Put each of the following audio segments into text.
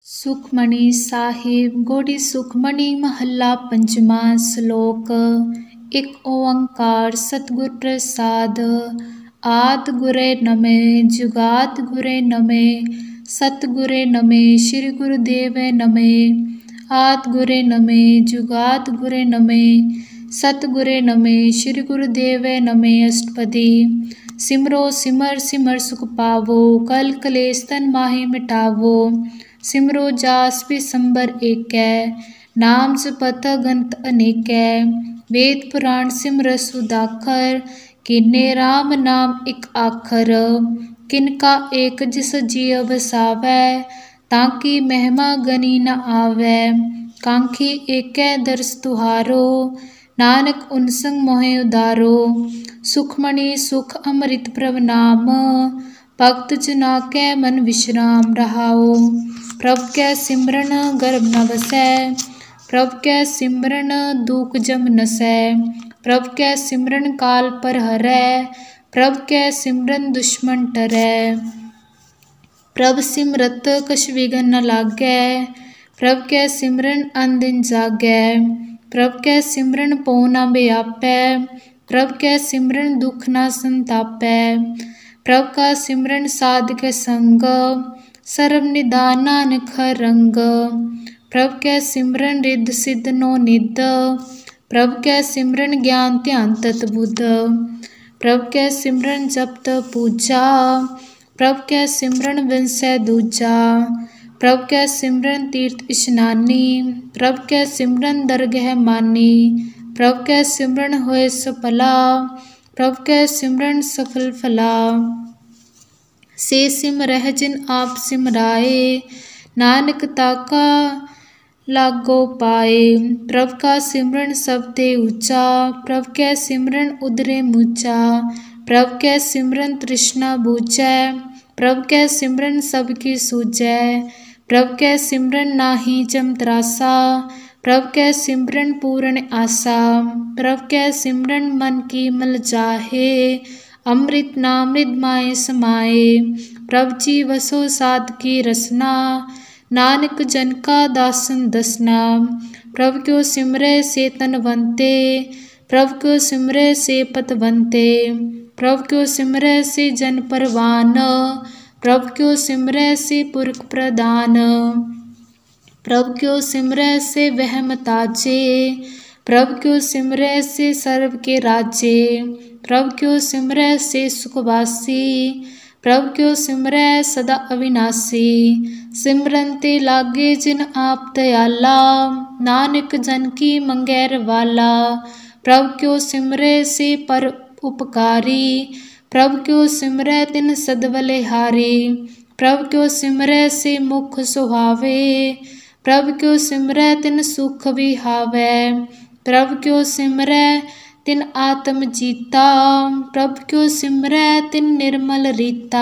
सुखमणि साहिब गोड़ी सुखमणि महला पंचमा श्लोक। एक ओंकार सतगुर प्रसाद। आद गुरे नमे जुगाद गुरे नमे सतगुरे नमे श्री गुरुदेव नमे। आद गुरे नमे जुगाद गुरे नमे सतगुरे नमे श्री गुरुदेव नमे। अष्टपदी। सिमरो सिमर सिमर सुख पावो कल कलेश तन माहि मिटावो। सिमरो जास बिसंबर एकै नाम जपत गंत अनेकै। वेद पुराण सिमर सुदाखर किन्ने राम नाम एक आखर। किनका एक जिस जिय बसावै ताकि महिमा गनी न आवै। कांखी एकै दर्श तुहारो नानक उन संग मोहि उदारो। सुखमणि सुख अमृत प्रभ नाम भगत जना कै मन विश्राम रहाओ। प्रभ कै सिमरन गर्भ न बसै प्रभ कै सिमरन दुख जम नसै। प्रभ कै सिमरन काल पर हरै प्रभ कै सिमरन दुश्मन टरै। प्रभ सिमरत कछ विघन न लागै प्रभ कै सिमरन अनदिन जागै। प्रभ कै सिमरन पौ न व्यापै प्रभ कै सिमरन दुख न संतापै। प्रभ का सिमरन साध के संग सर्व निदान नानक हर रंग। प्रभ कै सिमरन रिद्ध सिद्ध नो निध प्रभ कै सिमरन ज्ञान ध्यान तत बुध। प्रभ कै सिमरन जप तप पूजा प्रभ कै सिमरन विंसै दूजा। प्रभ कै सिमरन तीर्थ स्नानी प्रभ कै सिमरन दरगह मानी। प्रभ कै सिमरन होए सफला प्रभ कै सिमरन सफल फला। से सिमरह जिन आप सिमराए नानक ताका लागो पाए। प्रभ का सिमरन सबते ऊंचा प्रभ कै सिमरन उदरे मूचा। प्रभ कै सिमरन तृष्णा बूझै प्रभ कै सिमरन सबकी सूझै। प्रभ कै सिमरन नाही जम त्रासा प्रभ कै सिमरन पूर्ण आशा। प्रभ कै सिमरन मन की मल जाहे अमृत नामृत माए समाए। प्रभ जी वसो साध की रसना नानक जन का दासन दसना। प्रभ क्यों सिमरै से तनवंते प्रभ क्यों सिमरै से पतवंते। प्रभ क्यों सिमरै से जन परवान प्रभ क्यों सिमरै से पुरख प्रदान। प्रभ क्यों सिमरै से वह मताजे प्रभ क्यों सिमरै से सर्व के राजे। प्रभ क्यों सिमरै से सुखवासी प्रभ क्यों सिमरै सदा अविनाशी। सिमरन ते लागे जिन आप दयाला नानक जन की मंगैर वाला। प्रभ क्यों सिमरै से पर उपकारी प्रभ क्यों सिमरै तिन सदबलिहारी। प्रभ क्यों सिमरै से मुख सुहावे प्रभ क्यों सिमरै तिन सुख विहावै। प्रभ क्यों सिमरै तिन आत्म जीता प्रभ क्यों सिमरै तिन निर्मल रीता।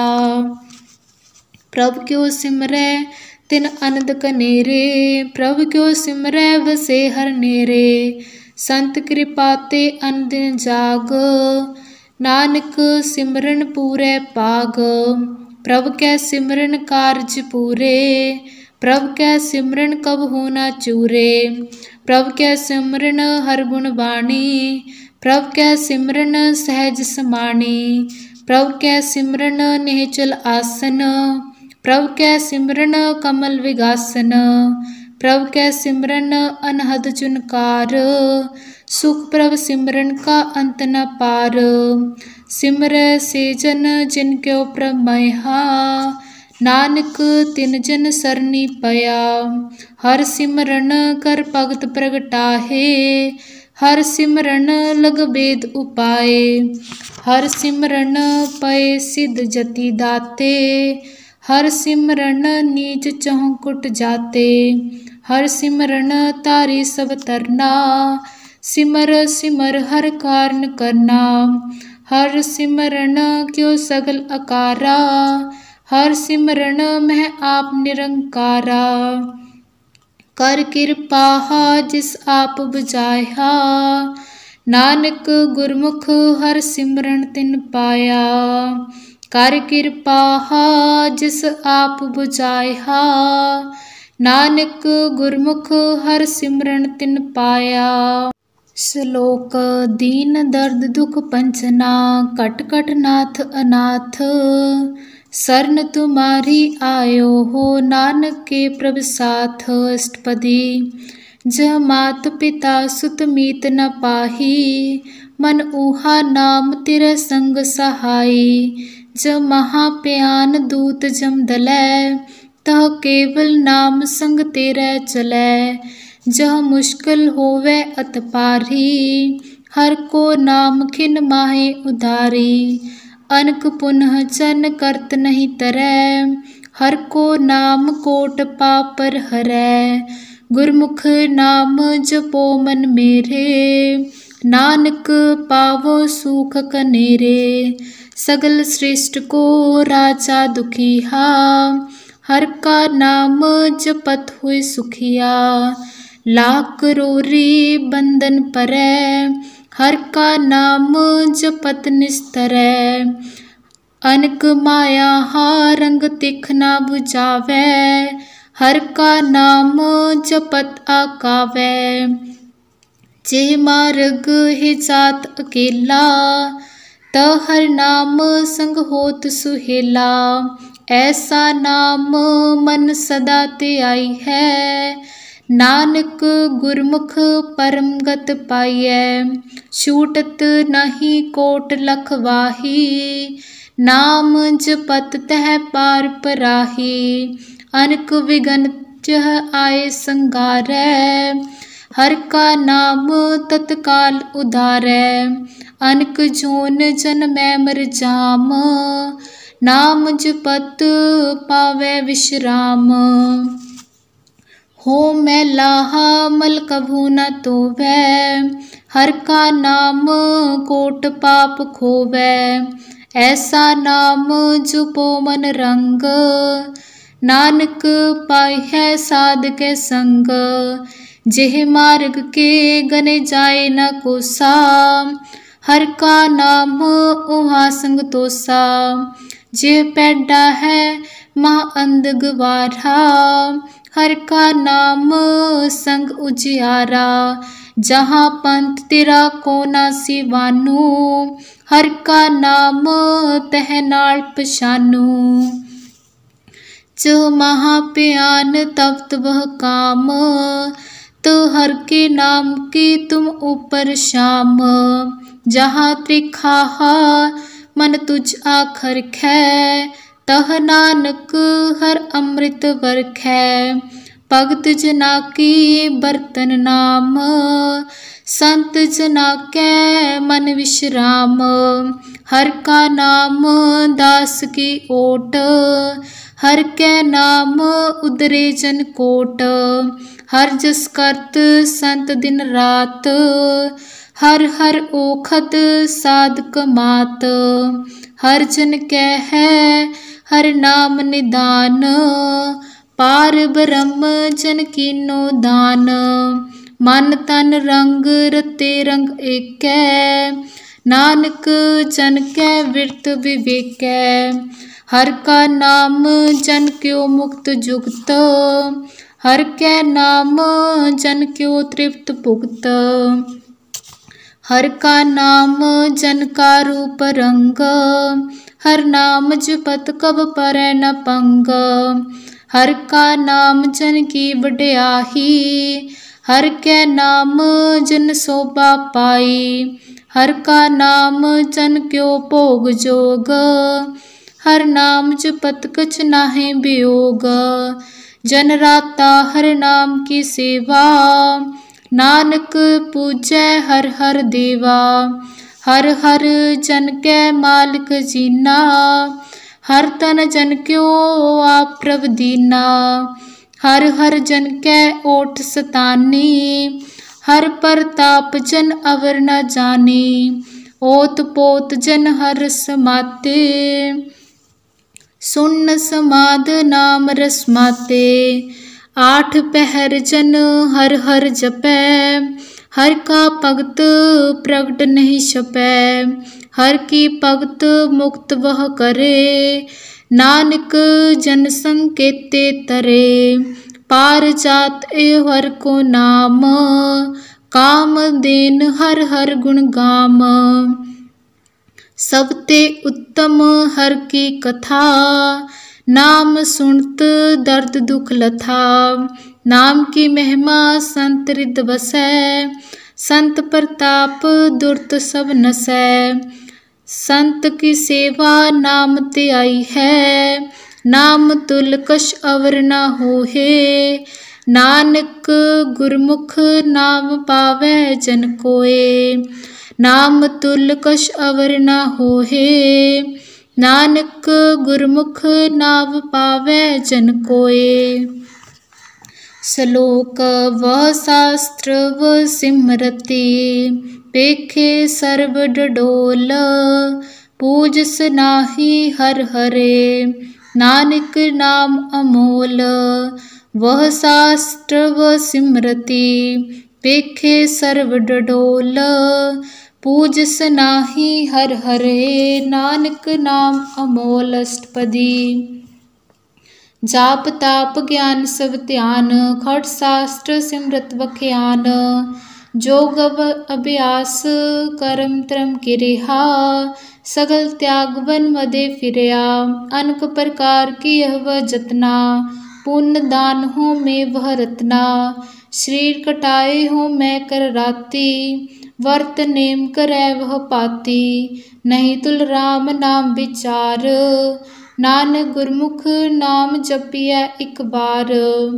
प्रभ क्यों सिमरै तिन अनंद कनेरे प्रभ क्यों सिमरै वसे हर नेरे। संत कृपा ते अनदिन जाग नानक सिमरन पूरै पाग। प्रभ कै सिमरन कारज पूरे प्रभ कै सिमरन कबहु न चूरे। प्रभ कै सिमरन हर गुण बाणी प्रभ कै सिमरन सहज समाणी। प्रभ कै सिमरन निहचल आसन प्रभ कै सिमरन कमल विगासन। प्रभ कै सिमरन अनहद चुनकार सुख प्रभ सिमरन का अंत न पार। सिमरै से जन जिन क्यों प्रभ मैहा नानक तिन जन सरनी पया। हर सिमरन कर भगत प्रगटाहे हर सिमरन लग वेद उपाय। हर सिमरन पय सिद्ध जति दाते हर सिमरन नीच चहुँ कुट जाते। हर सिमरन तारी सब तरना सिमर सिमर हर कारण करना। हर सिमरन क्यों सगल अकारा हर सिमरन मह आप निरंकारा। कर कृपा जिस आप बुझाया नानक गुरमुख हर सिमरन तिन पाया। कर कृपा जिस आप बुझाया नानक गुरमुख हर सिमरन तिन पाया। श्लोक दीन दर्द दुख पंचना कट कट नाथ अनाथ। शरण तुम्हारी आयो हो नानक के प्रभ साथ। अष्टपदी जह मात पिता सुत मीत न पाही। मन ऊहा नाम तेरे संग सहाई। जब महाप्यान दूत जम दलै तह केवल नाम संग तेरे चलै। जह मुश्किल होवे अत पारी हर को नाम खिन माहे उधारी। अनक पुनः चन करत नहीं तरै हर को नाम कोट पापर हरै। गुरमुख नाम जपो मन मेरे नानक पावो सुख कनेरे। सगल सृष्टि को राजा दुखिया हर का नाम जपत हुए सुखिया। लाख करोरी बंधन परै हर का नाम जपत निस्तरै। अनक माया हा रंग तिख ना बुझावै हर का नाम जपत आकावै। जे मार्ग है जात अकेला त हर नाम संग होत सुहेला। ऐसा नाम मन सदा ते आई है नानक गुरमुख परम गत पाइयै। छूटत नहीं कोट लख वाही नाम जपत तह पार पराही। अनक विघन जह आए संगारै हर का नाम तत्काल उधारै। अनक जोन जन्मै मर जाम नाम जपत पावै विश्राम। हो मैं लाहा मल कभू न तोवै हर का नाम कोट पाप खोवै। ऐसा नाम जपो मन रंग नानक पाई है साध के संग। जेह मार्ग के गने जाए न कोसा हर का नाम उहा संग तोसा। जे पैडा है महा अंध गवारा हर का नाम संग उजियारा। जहाँ पंथ तेरा कोना सिवानू हर का नाम तह नाल पछानू। जो महाप्यान तप्त वह काम तो हर के नाम की तुम ऊपर शाम। जहाँ त्रिखाहा मन तुझ आखर खे तह नानक हर अमृत वर्खै। भगत जना की बर्तन नाम संत जना के मन विश्राम। हर का नाम दास की ओट हर के नाम उदरे जन कोट। हर जस करत संत दिन रात हर हर ओखत साधक मात। हर जन कै है हर नाम निदान पार ब्रह्म जन कीनो दान। मन तन रंग रते रंग एकै नानक जन कै विरत विवेकै। हर का नाम जन क्यों मुक्त जुगत हर कै नाम जन क्यों तृप्त भुगत। हर का नाम जन का रूप रंग हर नाम जपत कब परै न पंग। हर का नाम जन की वड्याही हर कै नाम जन शोभा पाई। हर का नाम जन क्यों भोग जोग हर नाम जपत कछ नाहि वियोग। जन राता हर नाम की सेवा नानक पूजै हर हर देवा। हर हर जन कै मालिक जीना हर तन जन क्यों आप प्रभ दीना। हर हर जन कै ओठ सतानी हर परताप जन अवर न जानी। ओत पोत जन हर समाते सुन समाद नाम रस माते। आठ पहर जन हर हर जपै हर का भगत प्रगट नहीं छपै। हर की भगत मुक्त वह करे नानक जन संकेते तरे। पार जात ए हर को नाम, काम देन हर हर गुण गाम। सबते उत्तम हर की कथा, नाम सुनत दर्द दुख लथा। नाम की महिमा संत हृदय बसै, संत प्रताप दुर्त सब नसै। संत की सेवा नाम ते आई है, नाम तुल कछ अवर न होहे। नानक गुरमुख नाम पावै जन कोय, नाम तुल कछ अवर न होहे। नानक गुरमुख नाम पावै जन कोय। श्लोक वह शास्त्र व सिमरति, पेखे सर्व डडोल। पूजस नाहि हर हरे, नानक नाम अमोल। वह शास्त्र व सिमरति, पेखे सर्व डडोल। पूजस नाहि हर हरे, नानक नाम अमोल। अष्टपदी। जाप ताप ज्ञान सब ध्यान, खट शास्त्र सिमरत बख्यान। जोग अभ्यास करम त्रम किरिहा, सगल त्याग वन मदे फिरया। अनक प्रकार की यह वह जतना, पुण्य दान हो में वह रत्ना। शरीर कटाए हो मैं कर राती, वर्त नेम करे वह पाती। नहीं तुल राम नाम विचार, नानक गुरमुख नाम जपिया एक बार।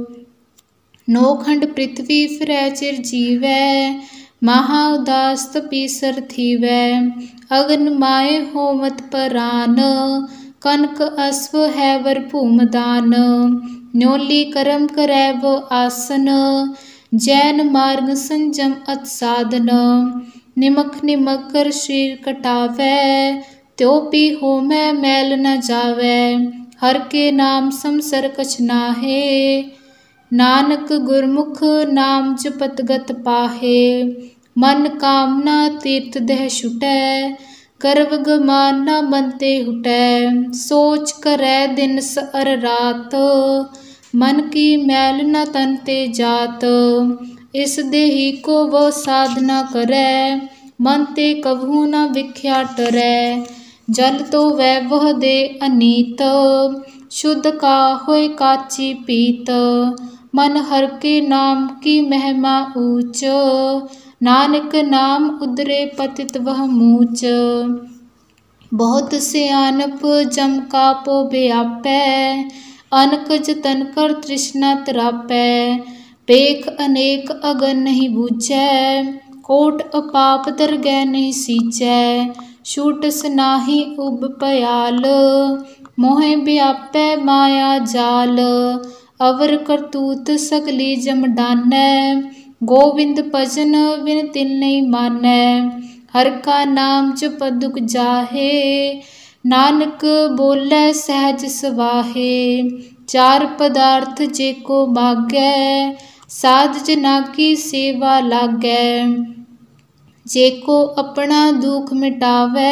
नौखंड पृथ्वी फिरै चिर जीवै, महा उदास तपीसर थीवै। अगन माय होमत परान, कनक अश्व है वर भूमदान। न्योली करम करै वो आसन, जैन मार्ग संजम अत साधन। निमक निमक कर शरीर कटावै, त्यो पी होमै मैल न जावै। हर के नाम समसर कछ नाहे, नानक गुरमुख नाम जपत गत पाहे। मन कामना तीर्थ देह छुटै, गर्व गमान न मन ते हुटै। सोच करै दिन सअर रात, मन की मैल न तन ते जात। इस देही को वो साधना करै, मन ते कभू न विख्या टरै। जल तो वह वह दे अनीत, शुद्ध का होय काची पीत। मन हर के नाम की महिमा ऊंच, नानक नाम उदरे पतित वह मूच। बहुत सियानप जम का पो व्यापै, अनक जतन कर तृष्णा तरापै। पेख अनेक अगन नहीं बूझै, कोट अपाप दरगह नहीं सींचै। छूटस नाहि उब पयाल, मोहे व्यापै माया जाल। अवर करतूत सगली जम डानै, गोविंद भजन बिन तिल नहीं मानै। हर का नाम जपत दुख जाहे, नानक बोलै सहज सवाहे। चार पदार्थ जेको मागै, साध जना की सेवा लागै। जेको अपना दुख मिटावै,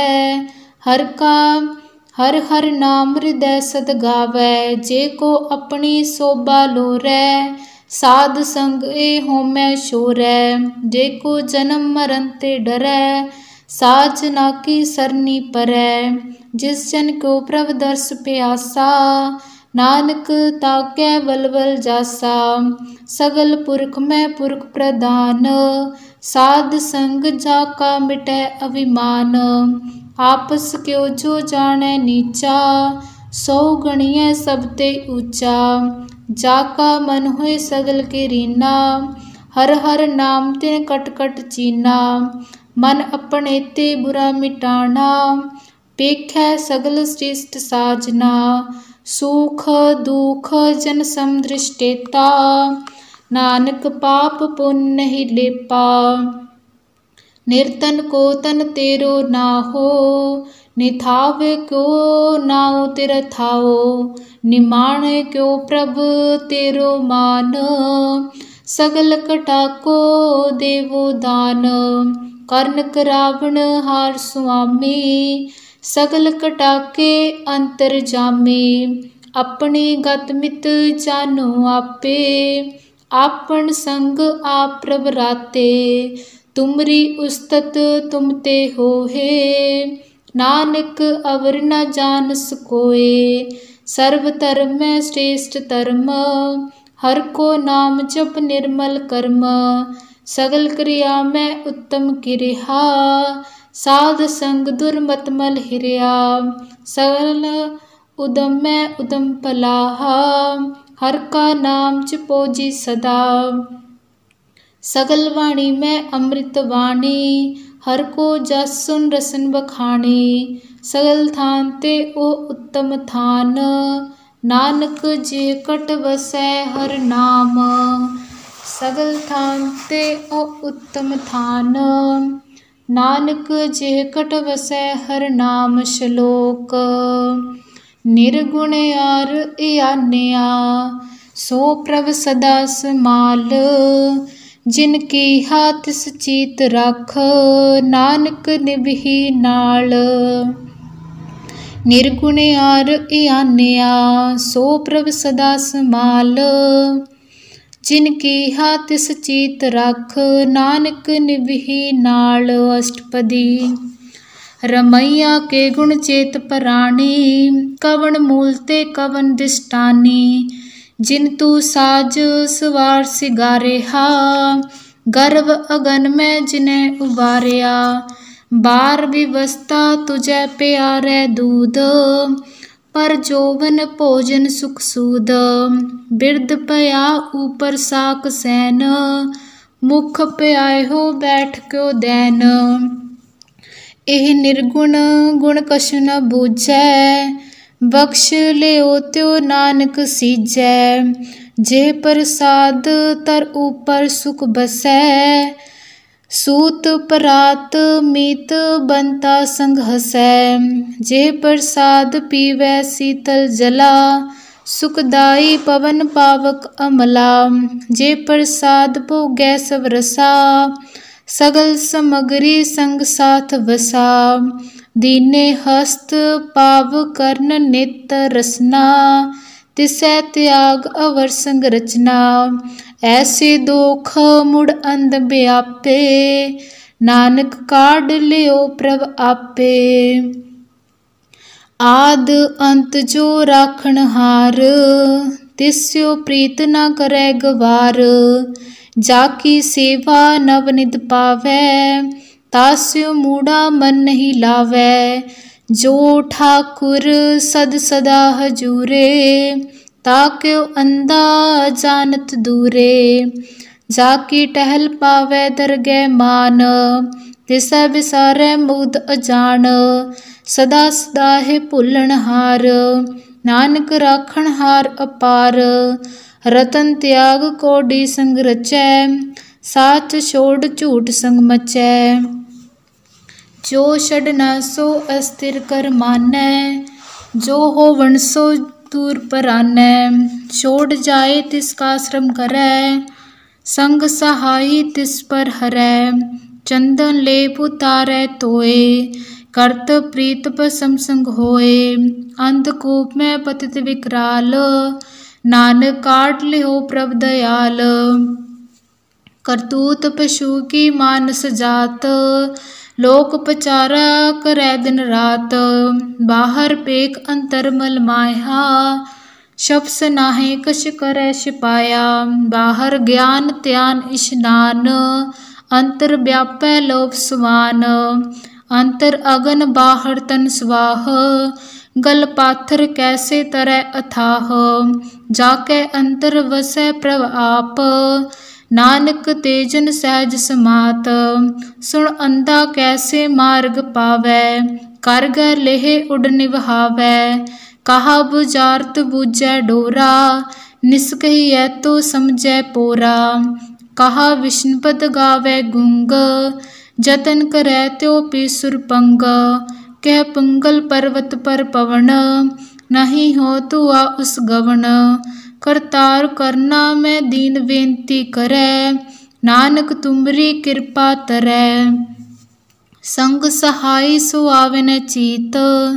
हर हर नाम हृदय सद गावै। जेको अपनी शोभा लोरै, साध संग ए होमै छोरै। जेको जन्म मरण ते डरै, साध जना की सरनी परै। जिस जन को प्रभ दर्श प्यासा, नानक ताकै बलबल जासा। सगल पुरख में पुरख प्रधान, साध संग जाका मिटै अभिमान। आपस क्यों जो जाने नीचा, सौ गणिय सब ते ऊंचा। जाका मन होय सगल के रीना, हर हर नाम तिन कट कट चीना। मन अपने ते बुरा मिटाना, पेखै सगल श्रेष्ठ साजना। सुख दुख जन सम दृष्टेता, नानक पाप पुण्य नहीं लेपा। निर्तन को तन तेरो नाहो, निथावे क्यों नाउ तेरा थाओ। निमाण क्यों प्रभ तेरो मान, सगल कटाको देवो दान। कर्ण करावण हार सुआमी, सगल कटाके अंतर जामी। अपनी गत मित जानो आपे, आपन संग आप प्रभ राते। तुमरी उस्तत तुम ते होहे, नानक अवर न जानस कोय। सर्व धर्म में श्रेष्ठ धर्म, हर को नाम जप निर्मल कर्म। सगल क्रिया में उत्तम क्रिया, साध संग दुर्मत मल हिरिया। सगल उदम में उदम पलाहा, हर का नाम जपो जी सदा। सगल वाणी में अमृत वाणी, हर को जस सुन रसन बखानी। सगल थान ते ओ उत्तम थान, नानक जे कट वसै हर नाम। सगल थान ते ओ उत्तम थान, नानक जे कट वसै हर नाम। श्लोक। निर्गुण यार यान्या, सो प्रभ सदा समाल। जिनकी हाथ सचीत राख, नानक निभही नाल। निर्गुण यार यान्या, सो प्रभ सदा समाल। जिनकी हाथ सचीत राख, नानक निभही नाल। अष्टपदी। रमैया के गुण चेत पराणी, कवन मूल ते कवन दिष्टानी। जिन तू साज सवार सिगारेहा, गर्भ अगन में जिन्हें उबारिया। बार विवस्था तुझे प्यारे दूध, पर जोवन भोजन सुख सूद। बिरद पया ऊपर साक सैन, मुख प्याय हो बैठ क्यों दैन। एह निर्गुण गुण कछु न बूझै, बख्श लियो त्यो नानक सीजै। जे प्रसाद तर ऊपर सुख बसै, सूत परात मीत बनता संग हसै। जे प्रसाद पीवै शीतल जला, सुखदाई पवन पावक अमला। जे प्रसाद भोगै सब रसा, सगल समगरी संग साथ बसा। दीने हस्त पाव कर्ण नेत्र रसना, तिसै त्याग अवर संग रचना। ऐसे दोख मुड़ अंध व्यापे, नानक काढ़ लियो प्रभ आपे। आद अंत जो राखण हार, तिस्यो प्रीत न करे गवार। जाकी सेवा नवनिध पावै, तास्यो मूढ़ा मन नहीं लावै। जो ठाकुर सद सदा हजूरे, ताक्यो अंधा जानत दूरे। जाकी टहल पावै दरगह मान, तिसै बिसारै मुग्ध अजान। सदा सदा है भुलण हार, नानक राखण हार अपार। रतन त्याग कोडी संग रचै, साच छोड़ झूठ संग मचै। जो छड़ न सो अस्थिर कर मानै, जो होवण सो दूर परानै। छोड़ जाए तिसका श्रम करै, संग सहाई तिस पर हरै। चंदन लेप उतारै तोय, करत प्रीत भस्म संग होय। अंधकूप में पतित विकराल, नानक काढ़ लियो प्रभ दयाल। करतूत पशु की मानस जात, लोक पचारा करे दिन रात। बाहर पेख अंतर मल माया, शब्द नाहे कछ करे सिपाया। बाहर ज्ञान त्यान स्नान, अंतर व्यापै लोभ समान। अंतर अगन बाहर तन स्वाह, गल पाथर कैसे तरह अथाह। जाके अंतर वसै प्रभ आप, नानक तेजन सहज समात। सुन अंधा कैसे मार्ग पावै, कर गै लेह उड़ निभावै। कहा बुझारत बूझै डोरा, निस्कहियै तो समझै पोरा। कहा विष्णुपद गावै गुंग, जतन करै त्यो पीसुर पंग। कह पंगल पर्वत पर पवन, नहीं हो तुआ उस गवन। करतार करना में दीन बेनती करै, नानक तुमरी कृपा तरै। संग सहाय सो आवे न चीत,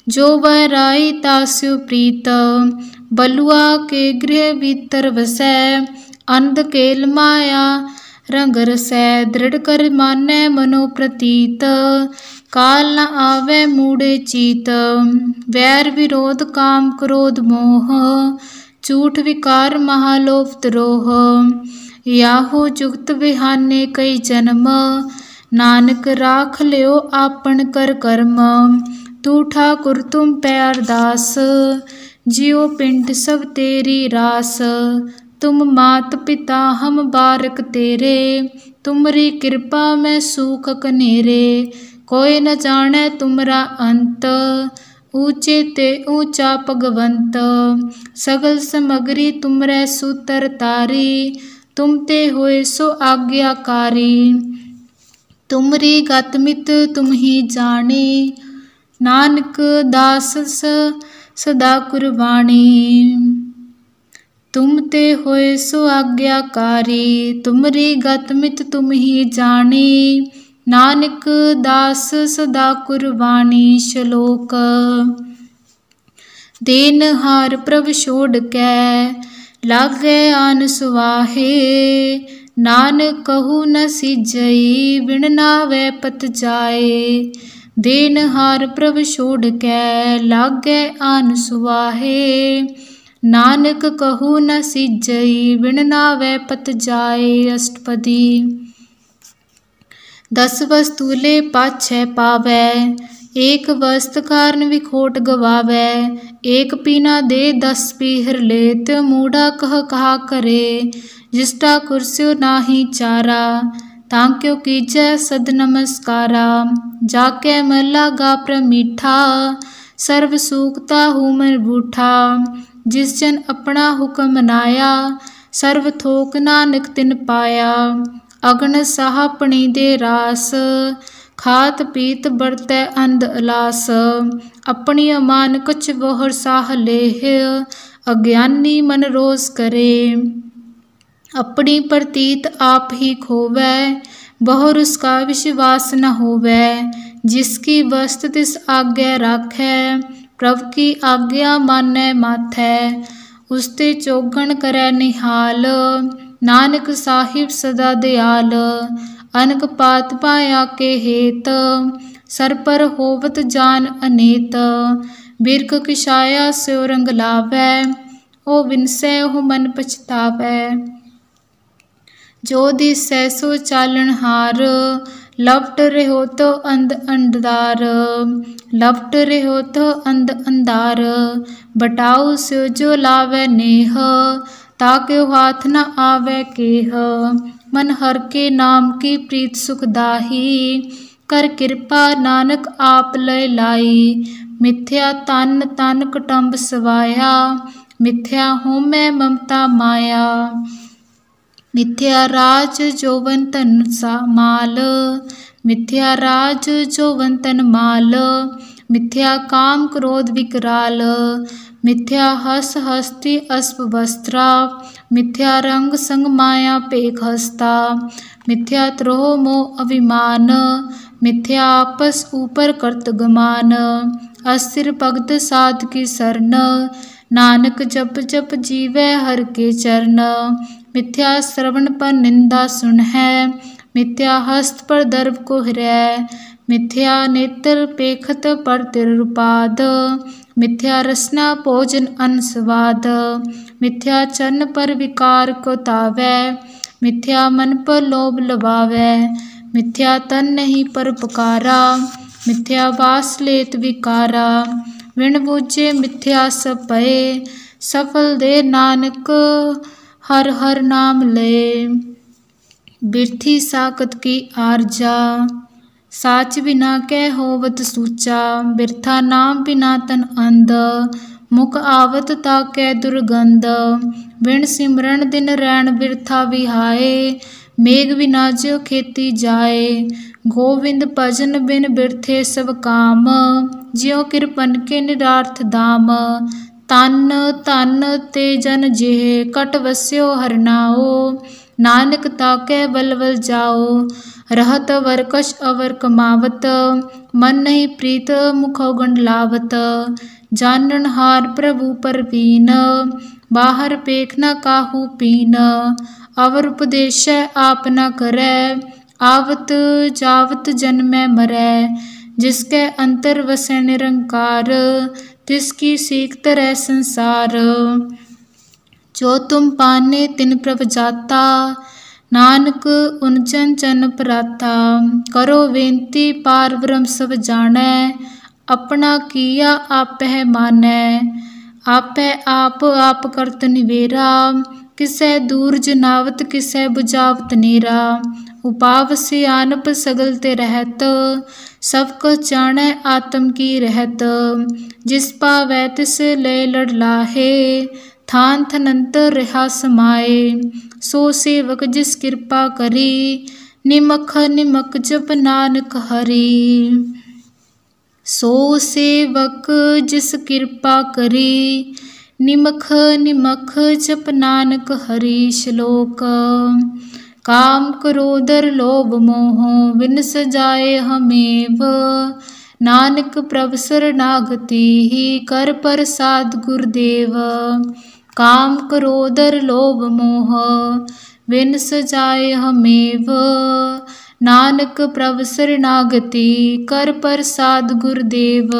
जो वह राई तास्यो प्रीत, बलुआ के गृह भीतर वसै, अंध केल माया रंग रसै, दृढ़ कर मानै मनो प्रतीत, काल न आवे मूढ़े चीत, वैर विरोध काम क्रोध मोह, झूठ विकार महालोभ द्रोह, याहू जुगत बिहाने कई जन्म, नानक राख लियो आपन कर कर्म, तू ठाकुर तुम पे अरदास, जियो पिंड सब तेरी रास, तुम मात पिता हम बारक तेरे, तुमरी कृपा में सूख कनेरे, कोई न जाने तुमरा अंत, ऊंचे ते ऊंचा भगवंत, सगल समगरी तुमरे सूतर तारी, तुम ते होए सो आज्ञाकारी, तुमरी गत मित तुम ही जानी, नानक दास सदा कुर्बानी, तुम ते होए सो आज्ञाकारी, तुमरी गत मित तुम ही जानी, नानक दास सदा कुर्बानी। श्लोक। देनहार प्रभ छोड़ कै, लागे आन सुवाहे, नानक कहू न सिजई, बिन नावे पत जाए, देनहार प्रभ छोड़ कै, लागे आन सुवाहे, नानक कहू न सिजई, बिन नावे पत जाए। अष्टपदी। 10 वस्तु ले पाछे पावै, एक वस्त कारण विखोट गवावै, एक पीना दे 10 पीहर लेत, मूढ़ा कह कहा करे, जिष्टा कुर्स्यो नाही चारा, तांक्यो कीजै सद नमस्कारा, जाके मला गा प्रमीठा, सर्व सूखता हूँ मन बूठा, जिस जन अपना हुक्म मनाया, सर्व थोक नानक तिन पाया, अगन साह पणी दे रास, खात पीत बरतै अंध अलास, अपनी अमान कछ बोहर साह लेह, अज्ञानी मन रोष करे, अपनी प्रतीत आप ही खोवै, बहुर उसका विश्वास न होवै, जिसकी वस्त तिस आज्ञा राखै, प्रभु की आज्ञा मानै माथै, उसते चौगण करै निहाल, नानक साहिब सदा दयाल, अनक पात पाया के हेत, सर पर होवत जान अनेत, बिरख किशाया स्यो रंग लावै, ओ विनसै हो मन पछतावै, जो दिसै सो चालन हार, लपट रहो तो अंध अंधार, लपट रहो तो अंध अंधार, बटाऊ स्यो जो लावै नेह, ताके हाथ न आवे केह, मन हर के नाम की प्रीत सुखदाही, कर कृपा नानक आप लय लाई, मिथ्या तन तन कटम्ब सवाया, मिथ्या होमै ममता माया, मिथ्या राज जोवन तन माल, मिथ्या राज जोवन तन माल, मिथ्या काम क्रोध विकराल, मिथ्या हस हस्ती अस्प वस्त्रा, मिथ्या रंग संग माया पेख हस्ता, मिथ्या द्रोह मोह अभिमान, मिथ्या आपस ऊपर करत गमान, अस्थिर भगत साध की शरण, नानक जप जप जीवै हर के चरण, मिथ्या श्रवण पर निंदा सुन है, मिथ्या हस्त पर दर्भ को हरै, मिथ्या नेत्र पेखत पर तिरुपाद, मिथ्या रसना भोजन अनस्वाद, मिथ्या चरण पर विकार को तावै, मिथ्या मन पर लोभ लबावै, मिथ्या तन नहीं पर पुकारा, मिथ्या वास लेत विकारा, विण बूझे मिथ्या सब पए, सफल दे नानक हर हर नाम लय, बिरथी साकत की आरजा, साच बिना कै होवत सूचा, बिरथा नाम बिना तन अंध, मुख आवत ताकै दुर्गंध, बिन सिमरन दिन रैन बिरथा विहाए, मेघ बिना जो खेती जाए, गोविंद भजन बिन बिरथे सब काम, ज्यों कृपन के निरार्थ दाम, तन तन ते जन जेह कट वस्यो हर नाओ, नानक ताकै बलवल जाओ, रहत वरकश अवर कमावत, मन नहीं प्रीत मुखौ गंड लावत। जानन हार प्रभु परवीन, बाहर पेख न काहू पीन। अवर उपदेश आप न करै, आवत जावत जन्मै मरै। जिसके अंतर वसै निरंकार, तिसकी सीख तरह संसार। जो तुम पाने तिन प्रभ जाता, नानक उन चन चन पराता। करो बेनती पार ब्रह्म सब जानै, अपना किया आपै मानै। आपै आप करत निवेरा, किसै दूर जनावत किसै बुझावत नेरा। उपाव सियानप सगल ते रहत, सब कुछ जानै आत्म की रहत। जिस पावै तिस लय लड़ लाहे, थान थनंतर रहा समाए। सो सेवक जिस कृपा करी, निमख निमक जप नानक हरि। सो सेवक जिस कृपा करी, निमख निमख जप नानक हरि। श्लोक। काम क्रोध लोभ मोह बिन सजाए हमेव, नानक प्रभ शरणागति कर प्रसाद गुरुदेव। काम क्रोध लोभ मोह बिन सजाए हमेव, नानक प्रभ शरणागति कर प्रसाद गुरुदेव।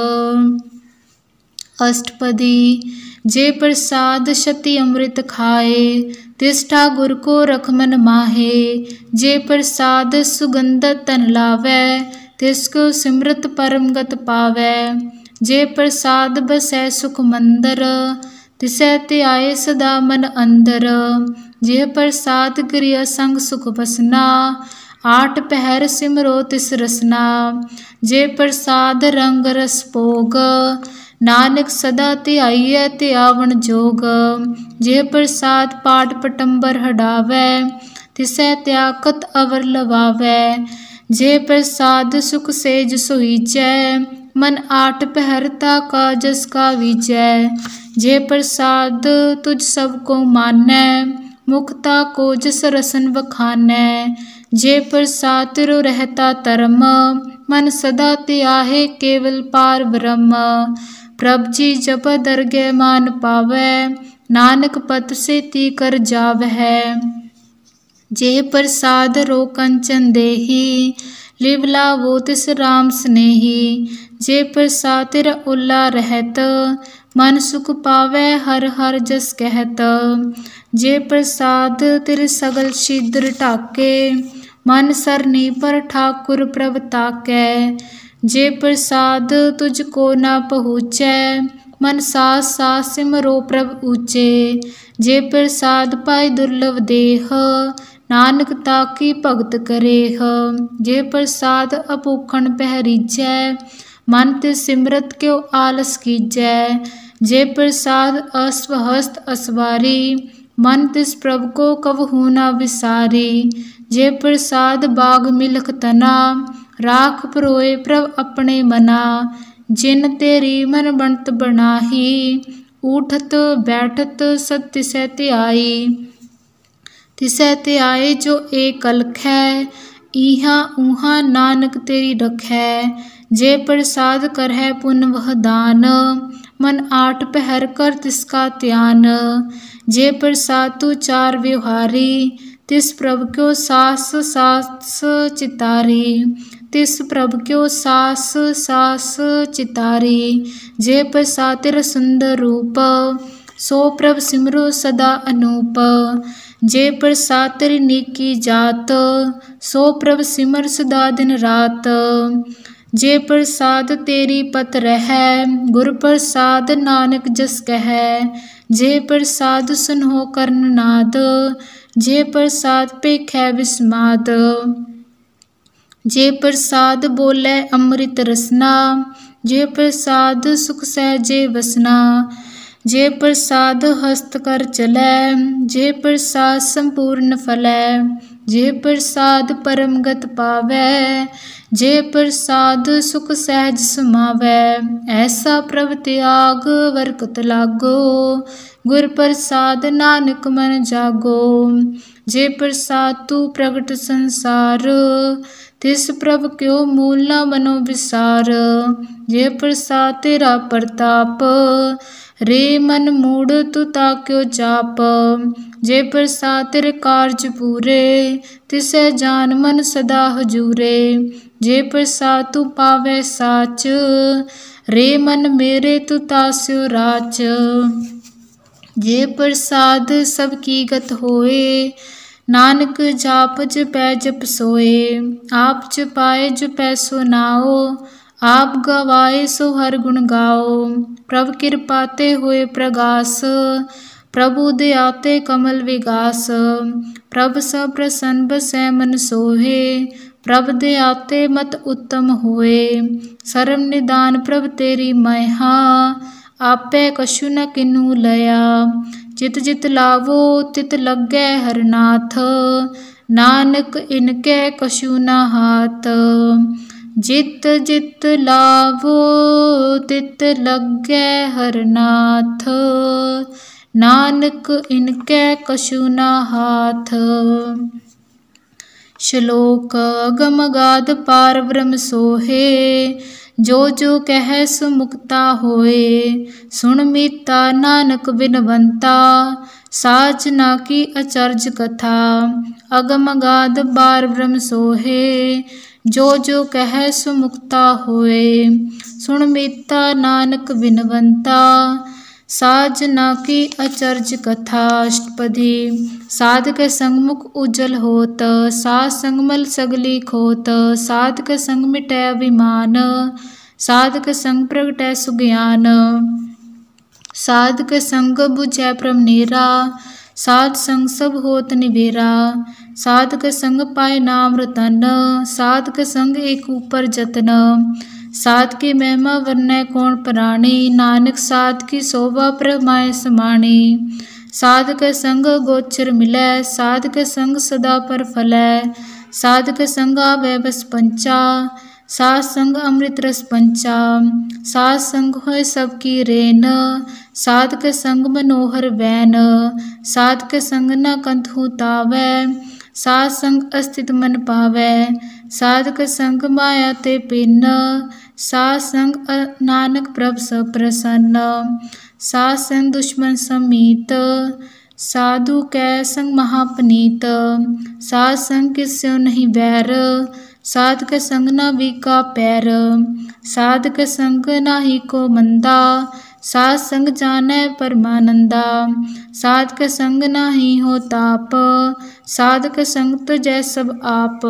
अष्टपदी। जे प्रसाद शति अमृत खाए, तिष्ठा गुर को रख मन माहे। जे प्रसाद सुगंध तन लावै, तिसको सिमरत परम गत पावै। जे प्रसाद बसै सुख मंदर, तिसै त्याए सदा मन अंदर। जे प्रसाद क्रिया संग सुख बसना, आठ पहर सिमरो तिस रसना। जे प्रसाद रंग रस भोग, नानक सदा त्याइयै त्यावन जोग। जे प्रसाद पाठ पटंबर हडावै, तिसै त्यागत अवर लवावै। जे प्रसाद सुख सेज सोईजै, मन आठ पहर ताका जस का विजै। जे प्रसाद तुझ सबको मानै, मुक्ता को जस रसन बखानै। जे प्रसाद तिरो रहता धर्म, मन सदा त्याहे केवल पार ब्रह्म। प्रभ जी जप दरगह मान पावै, नानक पत से ती कर जावै। जे प्रसाद रो कंचन देही, लिव लावो तिस राम स्नेही। जे प्रसाद तिरा उल्ला रहत, मन सुख पावै हर हर जस कहत। जे प्रसाद तिर सगल सिद्र ढाके, मन सरनी पर ठाकुर प्रभ ताकै। जे प्रसाद तुझको ना पहुँचै, मन सास सास सिमरो प्रभ ऊँचे। जे प्रसाद पाए दुर्लभ देह, नानक ताकी भगत करेह। जे प्रसाद अभूखण पहरीजै, मन तिस सिमरत क्यों आलस कीजै। जे प्रसाद अस्वस्थ असवारी, मन तिस प्रभु को कबहू न विसारी। जे प्रसाद बाग मिलख तना, राख परोए प्रभ अपने मना। जिन तेरी मन बनत बनाही, उठत बैठत सत तिसै त्याई। तिसै त्याए जो एक अलखै, इहाँ उहाँ नानक तेरी रखै। जे प्रसाद करहै पुन वह दान, मन आठ पहर कर तिसका ध्यान। जे प्रसाद तू चार व्यवहारी, तिस प्रभु क्यों सास सास चितारी। तिस प्रभु क्यों सास सास चितारी। जे प्रसाद तेरा सुंदर रूप, सो प्रभु सिमरो सदा अनूप। जे प्रसाद तेरी नीकी जात, सो प्रभु सिमर सदा दिन रात। जे प्रसाद तेरी पत रहै, गुर प्रसाद नानक जस कहै। जे प्रसाद सुनहो कर्ण नाद, जे प्रसाद पेखै विस्माद। जे प्रसाद बोलै अमृत रसना, जे प्रसाद सुख सहजे वसना। जे प्रसाद हस्त कर चलै, जे प्रसाद संपूर्ण फलै। जे प्रसाद परम गत पावै, जे प्रसाद सुख सहज समावै। ऐसा प्रभ त्याग बरकत लागो, गुर प्रसाद नानक मन जागो। जे प्रसाद तू प्रगट संसार, तिस प्रभ क्यों मूल न मनो विसार। जे प्रसाद तेरा प्रताप, रे मन मूड तू ताक्यो जाप। जे प्रसाद तेरे कार्य पूरे, तिसे जान मन सदा हजूरे। जे प्रसाद तू पावे साच, रे मन मेरे तू तास्यो राच। जे प्रसाद सबकी गत होए, नानक जाप जपै जप सोए। आप जपाए जपै सो नाओ, आप गवाए सो हर गुण गाओ। प्रभु कृपा ते होए प्रगास, प्रभु दया ते कमल विगास। प्रभु सब प्रसन्न बसै मन सोहे, प्रभु दया ते मत उत्तम होए। सर्व निदान प्रभु तेरी मैहा, आपे कछु न किन्हू लया। जित जित लावो तित लग्गै हरनाथ, नानक इनके कछु न हाथ। जित जित लावो तित लग्गै हरनाथ, नानक इनके कछु न हाथ। श्लोक अगम अगाध पार ब्रह्म सोहे, जो जो कह सो मुक्ता होए। सुन मीता नानक बिनवंता, साच ना की अचर्ज कथा। अगम अगाध पार ब्रह्म सोहे, जो जो कह सो मुक्ता होए। सुन मीता नानक बिनवंता, साज ना की अचर्ज कथा। अष्टपदी। साधक संग मुख उज्जवल होत, साध संग मल सगली खोत। साधक संग मिटै अभिमान, साधक संग प्रगटै सुज्ञान। साधक संग बुझै परम नेरा, साध संग सब होत निबेरा। साधक संग पाए नाम रतन, साधक संग एक ऊपर जतन। साध की महिमा वर्णै कौन प्राणी, नानक साध की शोभा प्रमाय समाणी। साधक संग गोचर मिलै, साधक संग सदा पर फलै। साधक संग आवे बस पंचा, साध संग अमृत रस पंचा। साध संग होय सबकी रेन, साधक संग मनोहर बैन। साधक संग न कंतहु तावै, साध संग अस्तित मन पावै। साधक संग माया ते पिन, साध संग नानक प्रभ सब प्रसन्न। साध संग दुश्मन समीत, साधु कै संग महापनीत। साध संग किस्यो नहीं बैर, साधक संग न बीका पैर। साधक संग नाही को मंदा, साध संग जानै परमानंदा। साधक संग नाही हो ताप, साधक संग तजै सब आप।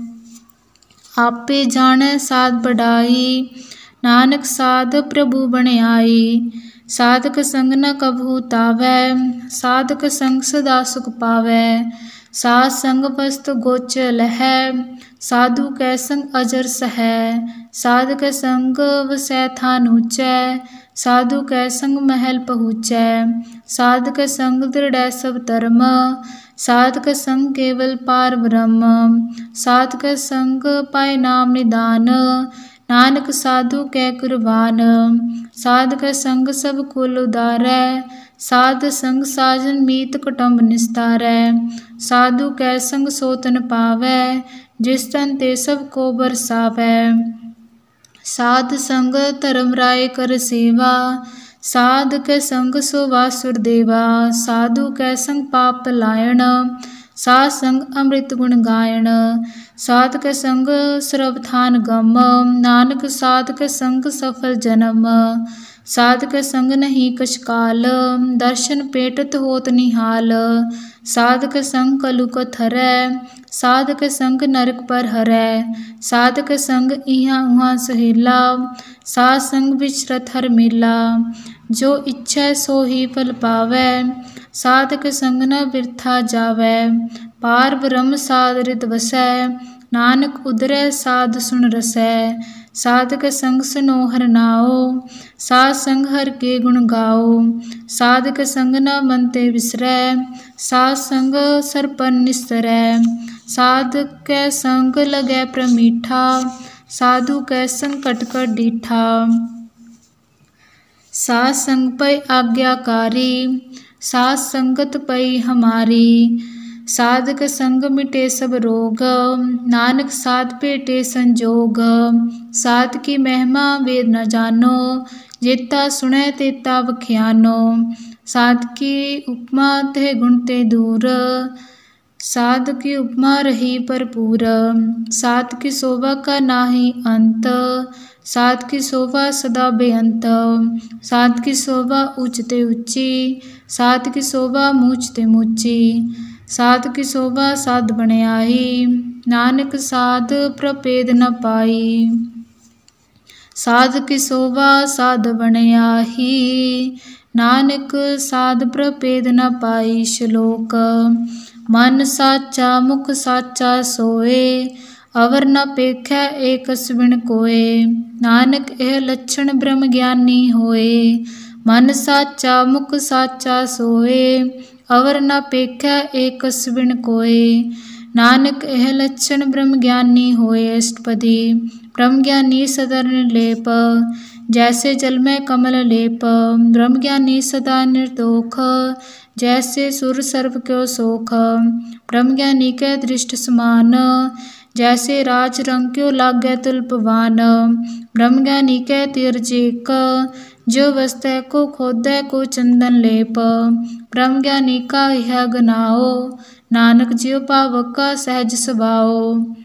आपे जानै साध बढ़ाई, नानक साध प्रभु बन आई। साधक संग न कभू तावै, साधक संग सदा सुख पावै। साध संग वस्तु गोचर है, साधु कै संग अजर सहै। साधक संग वसै थान ऊंचै, साधु कै संग महल पहुँचै। साधक संग दृढ़ सब धर्म, साधक संग केवल पार ब्रह्म। साधक संग पाए नाम निदान, नानक साधु कै कुर्बान। साधक संग सब कुल उदारै, साध संग साजन मीत कुटुंब निस्तारै। साधु कै संग सोतन पावै, जिस तन ते सब को बरसावै। साध संग धर्म राय कर सेवा, साध कै संग सो वासुर देवा। साधु कै संग पाप पलायन, साध संग अमृत गुण गायन। साध कै संग सर्वथान गम, नानक साध कै संग सफल जन्म। साध कै संग नहीं कछ काल, दर्शन पेटत होत निहाल। साध कै संग कलुकत हरै, साध कै संग नरक पर हरै। साध कै संग इहाँ उहाँ सहेला, साध संग विचरत हर मेला। जो इच्छै सो ही फल पावै, साध कै संग न बिरथा जावै। पार ब्रह्म साध हृद वसै, नानक उदरै साध सुन रसै। साध कै संग सुनो हर नाओ, साध संग हर के गुण गाओ। साध कै संग न मन ते बिसरै, साध संग सरपन निस्तरै। साध कै संग लगै प्रमीठा, साधु कै संग कटकर डीठा। साध संग पै आज्ञाकारी, साध संगत पै हमारी। साधक संग मिटे सब रोग, नानक साध पेटे संजोग। साध की महिमा वेद न जानो, जेता सुने तेता बख्यानो। साध की उपमा ते गुण ते दूर, साध की उपमा रही भरपूर। साध की शोभा का नाहि अंत, साध की शोभा सदा बेअंत। साध की शोभा ऊंचते ऊंची, साध की शोभा मूंचते मूंची। साध की शोभा साध बने आई, नानक साध प्रभेद न पाई। साध की शोभा साध बने आई, नानक साध प्रभेद न पाई। श्लोक। मन साचा मुख साचा सोए, अवर न पेखै एक बिन कोय। नानक एह लक्षण ब्रह्म ज्ञानी होए, मन साचा मुख साचा सोए, अवर न पेखै एक बिन कोय। नानक एह लक्षण ब्रह्म ज्ञानी होए। अष्टपदी। ब्रह्म ज्ञानी सदा निर्लेप, जैसे जल में कमल लेप। ब्रह्म ज्ञानी सदा निर्दोख, जैसे सुर सर्व क्यों सोख। ब्रह्म ज्ञानी के दृष्ट समान, जैसे राज रंग क्यों लागे तुल्पवान। ब्रह्म ज्ञानी के तीर्थ एक, जो वस्ते को खोदे को चंदन लेप। ब्रह्म ज्ञानी का यह गनाओ, नानक जियो पावक का सहज स्वभाव।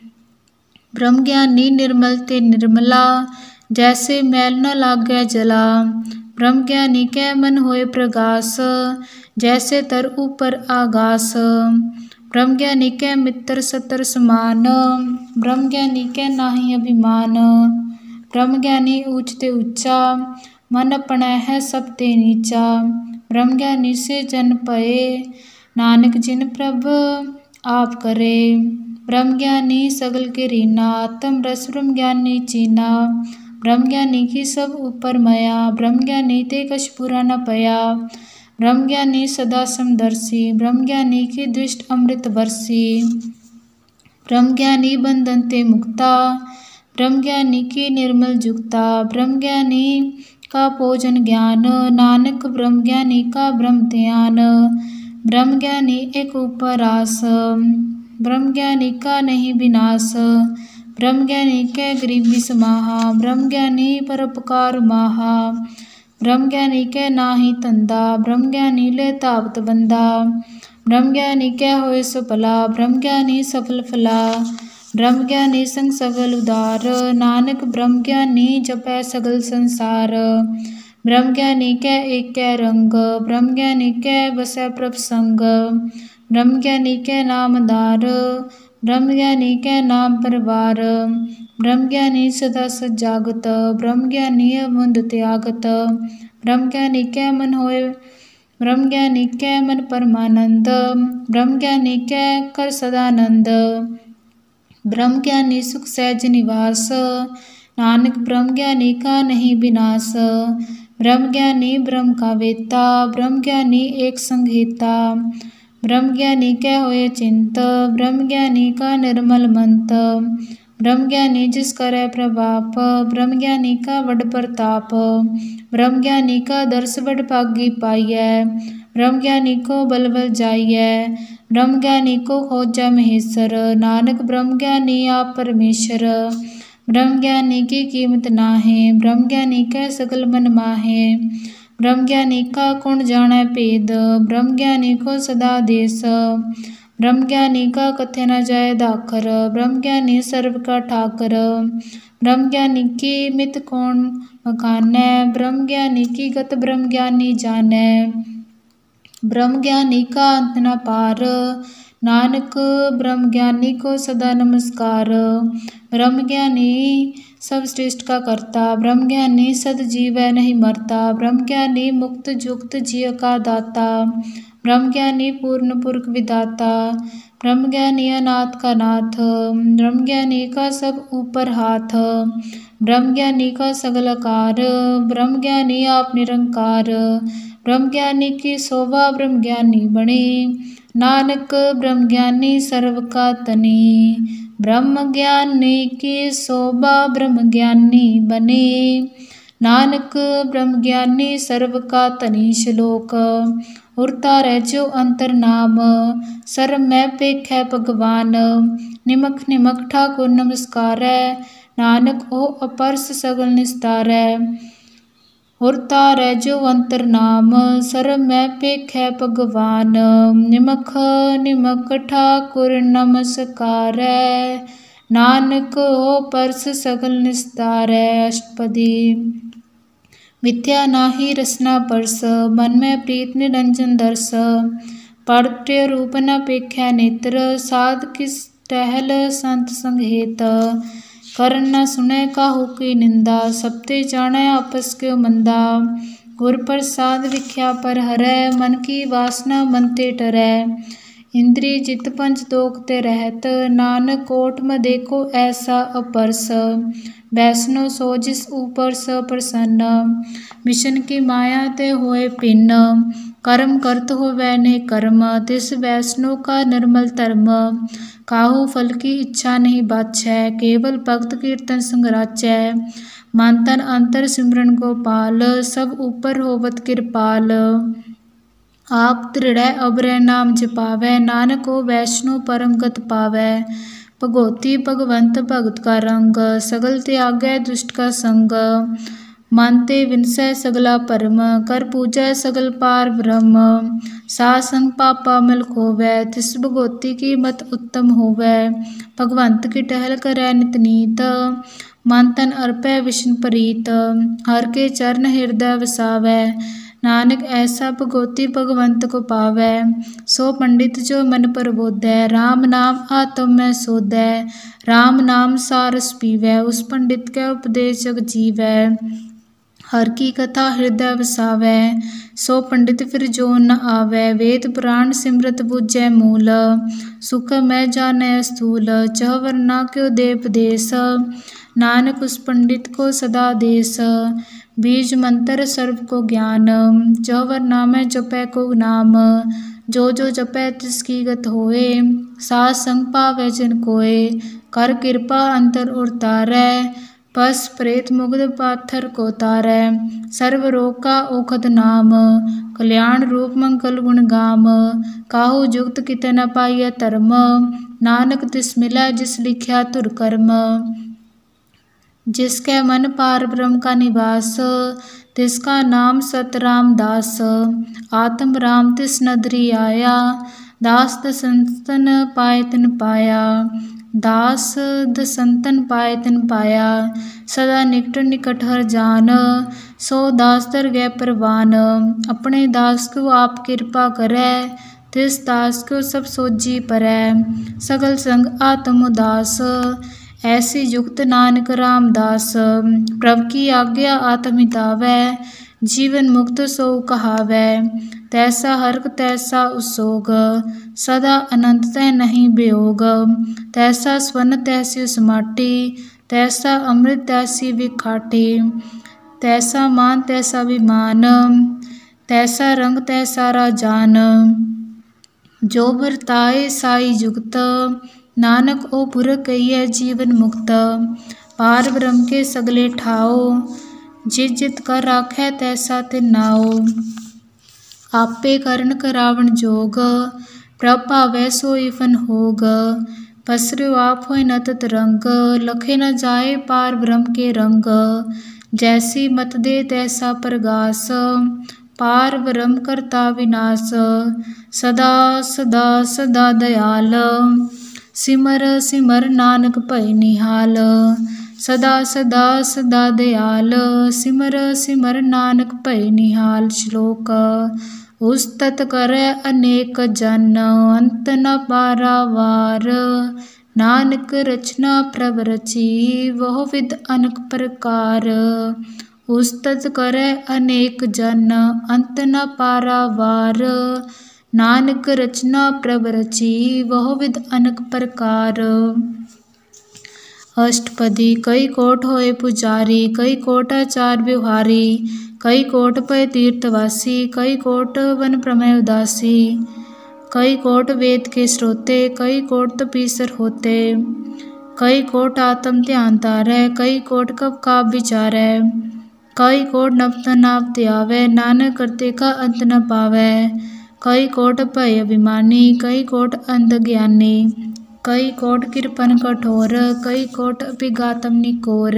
ब्रह्म ज्ञानी निर्मल ते निर्मला, जैसे मैल न लागे जला। ब्रह्म ज्ञानी के मन होए प्रगास, जैसे तर ऊपर आगास। ब्रह्म ज्ञानी के मित्र सतर समान, ब्रह्म ज्ञानी के नाहि अभिमान। ब्रह्म ज्ञानी ऊंचते ऊंचा, मन अपने है सब ते नीचा। ब्रह्म ज्ञानी से जन पए, नानक जिन प्रभ आप करे। ब्रह्म ज्ञानी सगल के रीना, आत्म रस ब्रह्म ज्ञानी चीना। ब्रह्म ज्ञानी की सब ऊपर मया, ब्रह्म ज्ञानी ते कछ बुरा न पया। ब्रह्म ज्ञानी सदा समदर्शी, ब्रह्म ज्ञानी की दृष्ट अमृत वर्षी। ब्रह्म ज्ञानी बंधन ते मुक्ता, ब्रह्म ज्ञानी की निर्मल जुक्ता। ब्रह्म ज्ञानी का भोजन ज्ञान, नानक ब्रह्म ज्ञानी का ब्रह्म ध्यान। ब्रह्म ज्ञानी एक उपरास, ब्रह्म ज्ञानी का नहीं विनाश। ब्रह्म ज्ञानी के गरीबी समाहा, ब्रह्म ज्ञानी परोपकार माहा। ब्रह्म ज्ञानी के नाहि तंदा, ब्रह्म ज्ञानी ले तावत बंदा। ब्रह्म ज्ञानी के होए सफला, ब्रह्म ज्ञानी सफल फला। ब्रह्म ज्ञानी संग सगल उदार, नानक ब्रह्म ज्ञानी जपै सगल संसार। ब्रह्म ज्ञानी के एक रंग, ब्रह्म ज्ञानी के बसै प्रभ संग। ब्रह्म ज्ञानी के नामदार, ब्रह्म ज्ञानी के नाम परवार। ब्रह्म ज्ञानी सदा सजागत, ब्रह्म ज्ञानी अवुंद त्यागत। ब्रह्म ज्ञानी के मन होए, ब्रह्म ज्ञानी के मन परमानंद। ब्रह्म ज्ञानी के कर सदानंद। ब्रह्म ज्ञानी सुख सहज निवास, नानक ब्रह्म ज्ञानी का नहीं विनाश। ब्रह्म ज्ञानी ब्रह्म का वेता, ब्रह्म ज्ञानी एक संगीता। ब्रह्म ज्ञानी के होए चिंत, ब्रह्म ज्ञानी का निर्मल मंत। ब्रह्म ज्ञानी जिस करे प्रभाप, ब्रह्म ज्ञानी का बड़ प्रताप। ब्रह्म ज्ञानी का दर्श बड़ भागी पाइयै, ब्रह्म ज्ञानी को बल बल जाइयै। ब्रह्म ज्ञानी को खोजै महेश्वर, नानक ब्रह्म ज्ञानी आप परमेश्वर। ब्रह्म ज्ञानी की कीमत नाहे, ब्रह्म ज्ञानी के सकल मन माहे। ब्रह्म ज्ञानी का कौन जाने भेद, ब्रह्म ज्ञानी को सदा देश। ब्रह्म ज्ञानी का कथे न जाए दाखर, ब्रह्म ज्ञानी सर्व का ठाकर। ब्रह्म ज्ञानी की मित कौन मकानै, ब्रह्म ज्ञानी की गत ब्रह्म ज्ञानी जानै। ब्रह्म ज्ञानी का अंत न पार, नानक ब्रह्म ज्ञानी को सदा नमस्कार। ब्रह्म ज्ञानी सब श्रेष्ठ का करता, ब्रह्म ज्ञानी सद जीवै नहीं मरता। ब्रह्म ज्ञानी मुक्त जुक्त जिय का दाता, ब्रह्म ज्ञानी पूर्ण पुरख विदाता। ब्रह्म ज्ञानी अनाथ का नाथ, ब्रह्म ज्ञानी का सब ऊपर हाथ। ब्रह्म ज्ञानी का सगल आकार, ब्रह्म ज्ञानी आप निरंकार। ब्रह्म ज्ञानी की शोभा ब्रह्म ज्ञानी बनी, नानक ब्रह्म ज्ञानी सर्व का तनी। ब्रह्म ज्ञानी की शोभा ब्रह्म ज्ञानी बनी, नानक ब्रह्म ज्ञानी सर्व का तनी। श्लोक। उरतारै जो अंतर नाम, सर्व मैं पेखै भगवान। निमख निमख ठाकुर नमस्कारै, नानक ओ अपरस सगल निस्तारै। उरतारै जो अंतर नाम, सर्व मैं पेखै भगवान। निमख निमख ठाकुर नमस्कारै, नानक ओ परस सगल निस्तारै। अष्टपदी। मिथ्या नाहि रसना परस, मन में प्रीत निरंजन दर्श। पड़ते रूप न पेख्या नेत्र, साध किस टहल संत संग हेत। करन न सुनै काहू की निंदा, सबते जानै आपस क्यों मंदा। गुर प्रसाद विख्या पर हरै, मन की वासना मन ते टरै। इंद्रिय जित पंच दोख ते रहत, नानक कोट में देखो ऐसा अपरस। वैष्णो सो जिस ऊपर स प्रसन्न, मिशन की माया ते होए पिन। कर्म करत होवै ने कर्म, तिस वैष्णो का निर्मल धर्म। काहू फल की इच्छा नहीं बाछै, केवल भगत कीर्तन संग राचै। मन तन अंतर सिमरन गोपाल, सब ऊपर होवत कृपाल। आप दृढ़ अबरै नाम जपावै, नानक ओ वैष्णो परम गत पावै। भगोती भगवंत भगत का रंग, सगल त्यागै दुष्ट का संग। मन ते विनसै सगला परम, कर पूजै सगल पार ब्रह्म। साध संग पापा मिल खोवै, तिस भगोती की मत उत्तम होवै। भगवंत की टहल करै नित नीत, मन तन अर्पै विष्णु प्रीत। हर के चरण हृदय वसावै, नानक ऐसा भगोती भगवंत को पावै। सो पंडित जो मन प्रबोधै, राम नाम आत्म में सोधै। राम नाम सारस पीवै, उस पंडित के उपदेश जग जीवै। हर की कथा हृदय वसावै, सो पंडित फिर जो न आवै। वेद पुराण सिमरत बूझै मूल, सुख में जानै स्थूल। चहवर ना क्यों दे उपदेश, नानक उस पंडित को सदा देश। बीज मंत्र सर्व को ज्ञान, चहवर नामै जपै को नाम। जो जो जपै तिसकी गत होए, साध संग पावै जिन कोय। कर कृपा अंतर उरतारै, पस प्रेत मुग्ध पाथर को तारै। सर्व रोग का औखद नाम, कल्याण रूप मंगल गुण गाम। काहू जुगत किते न पाइय धर्म, नानक तिस मिलै जिस लिख्या तुर कर्म। जिसके मन पार ब्रह्म का निवास, तिसका नाम सत रामदास। आत्म राम तिस नदरी आया, दास दसंतन पाए तिन पाया। दास दसंतन पाए तिन पाया, सदा निकट निकट हर जान। सो दास दर गै परवान, अपने दास को आप कृपा करै। तिस दास को सब सोजी परै, सगल संग आत्म उदास। ऐसी युक्त नानक रामदास, प्रभु की आज्ञा आत्म हितावै। जीवन मुक्त सो कहावै, तैसा हर्क तैसा उसोग। सदा अनंत तै नहीं वियोग, तैसा स्वर्ण तैसी समाटी। तैसा अमृत तैसी विखाटी, तैसा मान तैसा विमान। तैसा रंग तैसा राजान, जो बरताए साई जुगत। नानक ओ पुर कहिए जीवन मुक्त, पार ब्रह्म के सगले ठाओ। जित जित कर राखै तैसा तिन नाओ, आपे करण करावण जोग। प्रभ पावै सोई फन होग, पसरु आप होय न तत रंग। लखे न जाए पार ब्रह्म के रंग, जैसी मत दे तैसा प्रगास। पार ब्रह्म करता विनाश, सदा सदा सदा दयाल। सिमर सिमर नानक भय निहाल, सदा सदा सदा दयाल। सिमर सिमर नानक भय निहाल। श्लोक। उस्तत करै अनेक जन, अंत न पारावार। नानक रचना प्रभ रची, बहु विध अनेक प्रकार। उस्तत करै अनेक जन, अंत न पारावार। नानक रचना प्रभ रची, बहु विध अनेक प्रकार। अष्टपदी। कई कोट होए पुजारी, कई कोट आचार व्यवहारी। कई कोट पय तीर्थवासी, कई कोट वन प्रमेय उदासी। कई कोट वेद के श्रोते, कई कोट तपीसर होते। कई कोट आत्म ध्यान तारै, कई कोट कब काब विचारै। कई कोट नव नाव त्यावै, नानक करते का अंत न पावै। कई कोट भय अभिमानी, कई कोट अंध ज्ञानी, कई कोट कृपन कठोर, कई कोट अभिघातम निकोर,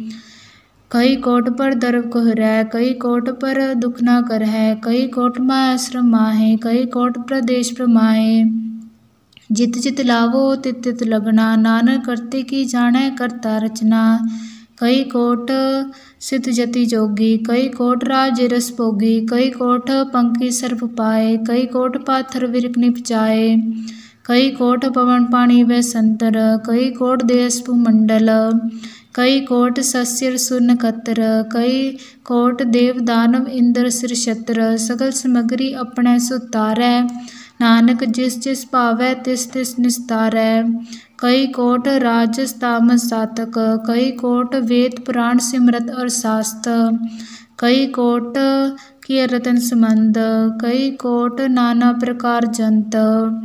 कई कोट पर दर्व कोहरै, कई कोट पर दुख न कर है, कई कोट माया श्रम माहे, कई कोट प्रदेश प्रमाहे, जित जित लावो तित तित लगना, नानक करते की जाने करता रचना, कई कोट सिद्ध जति जोगी, कई कोट राज रस भोगी, कई कोट पंखी सर्प पाए, कई कोट पाथर विरक निपचाए, कई कोट पवन पानी व संतर, कई कोट देश भूमंडल, कई कोट सस्यर सुर नक्षत्र, कई कोट देव दानव इंद्र सिर छत्र, सकल समगरी अपने सुतारै, नानक जिस जिस भावै तिस तिस निस्तारै, कई कोट राजस तामस सातक, कई कोट वेद पुराण सिमरत और शास्त्र, कई कोट की रतन संबंध, कई कोट नाना प्रकार जंत,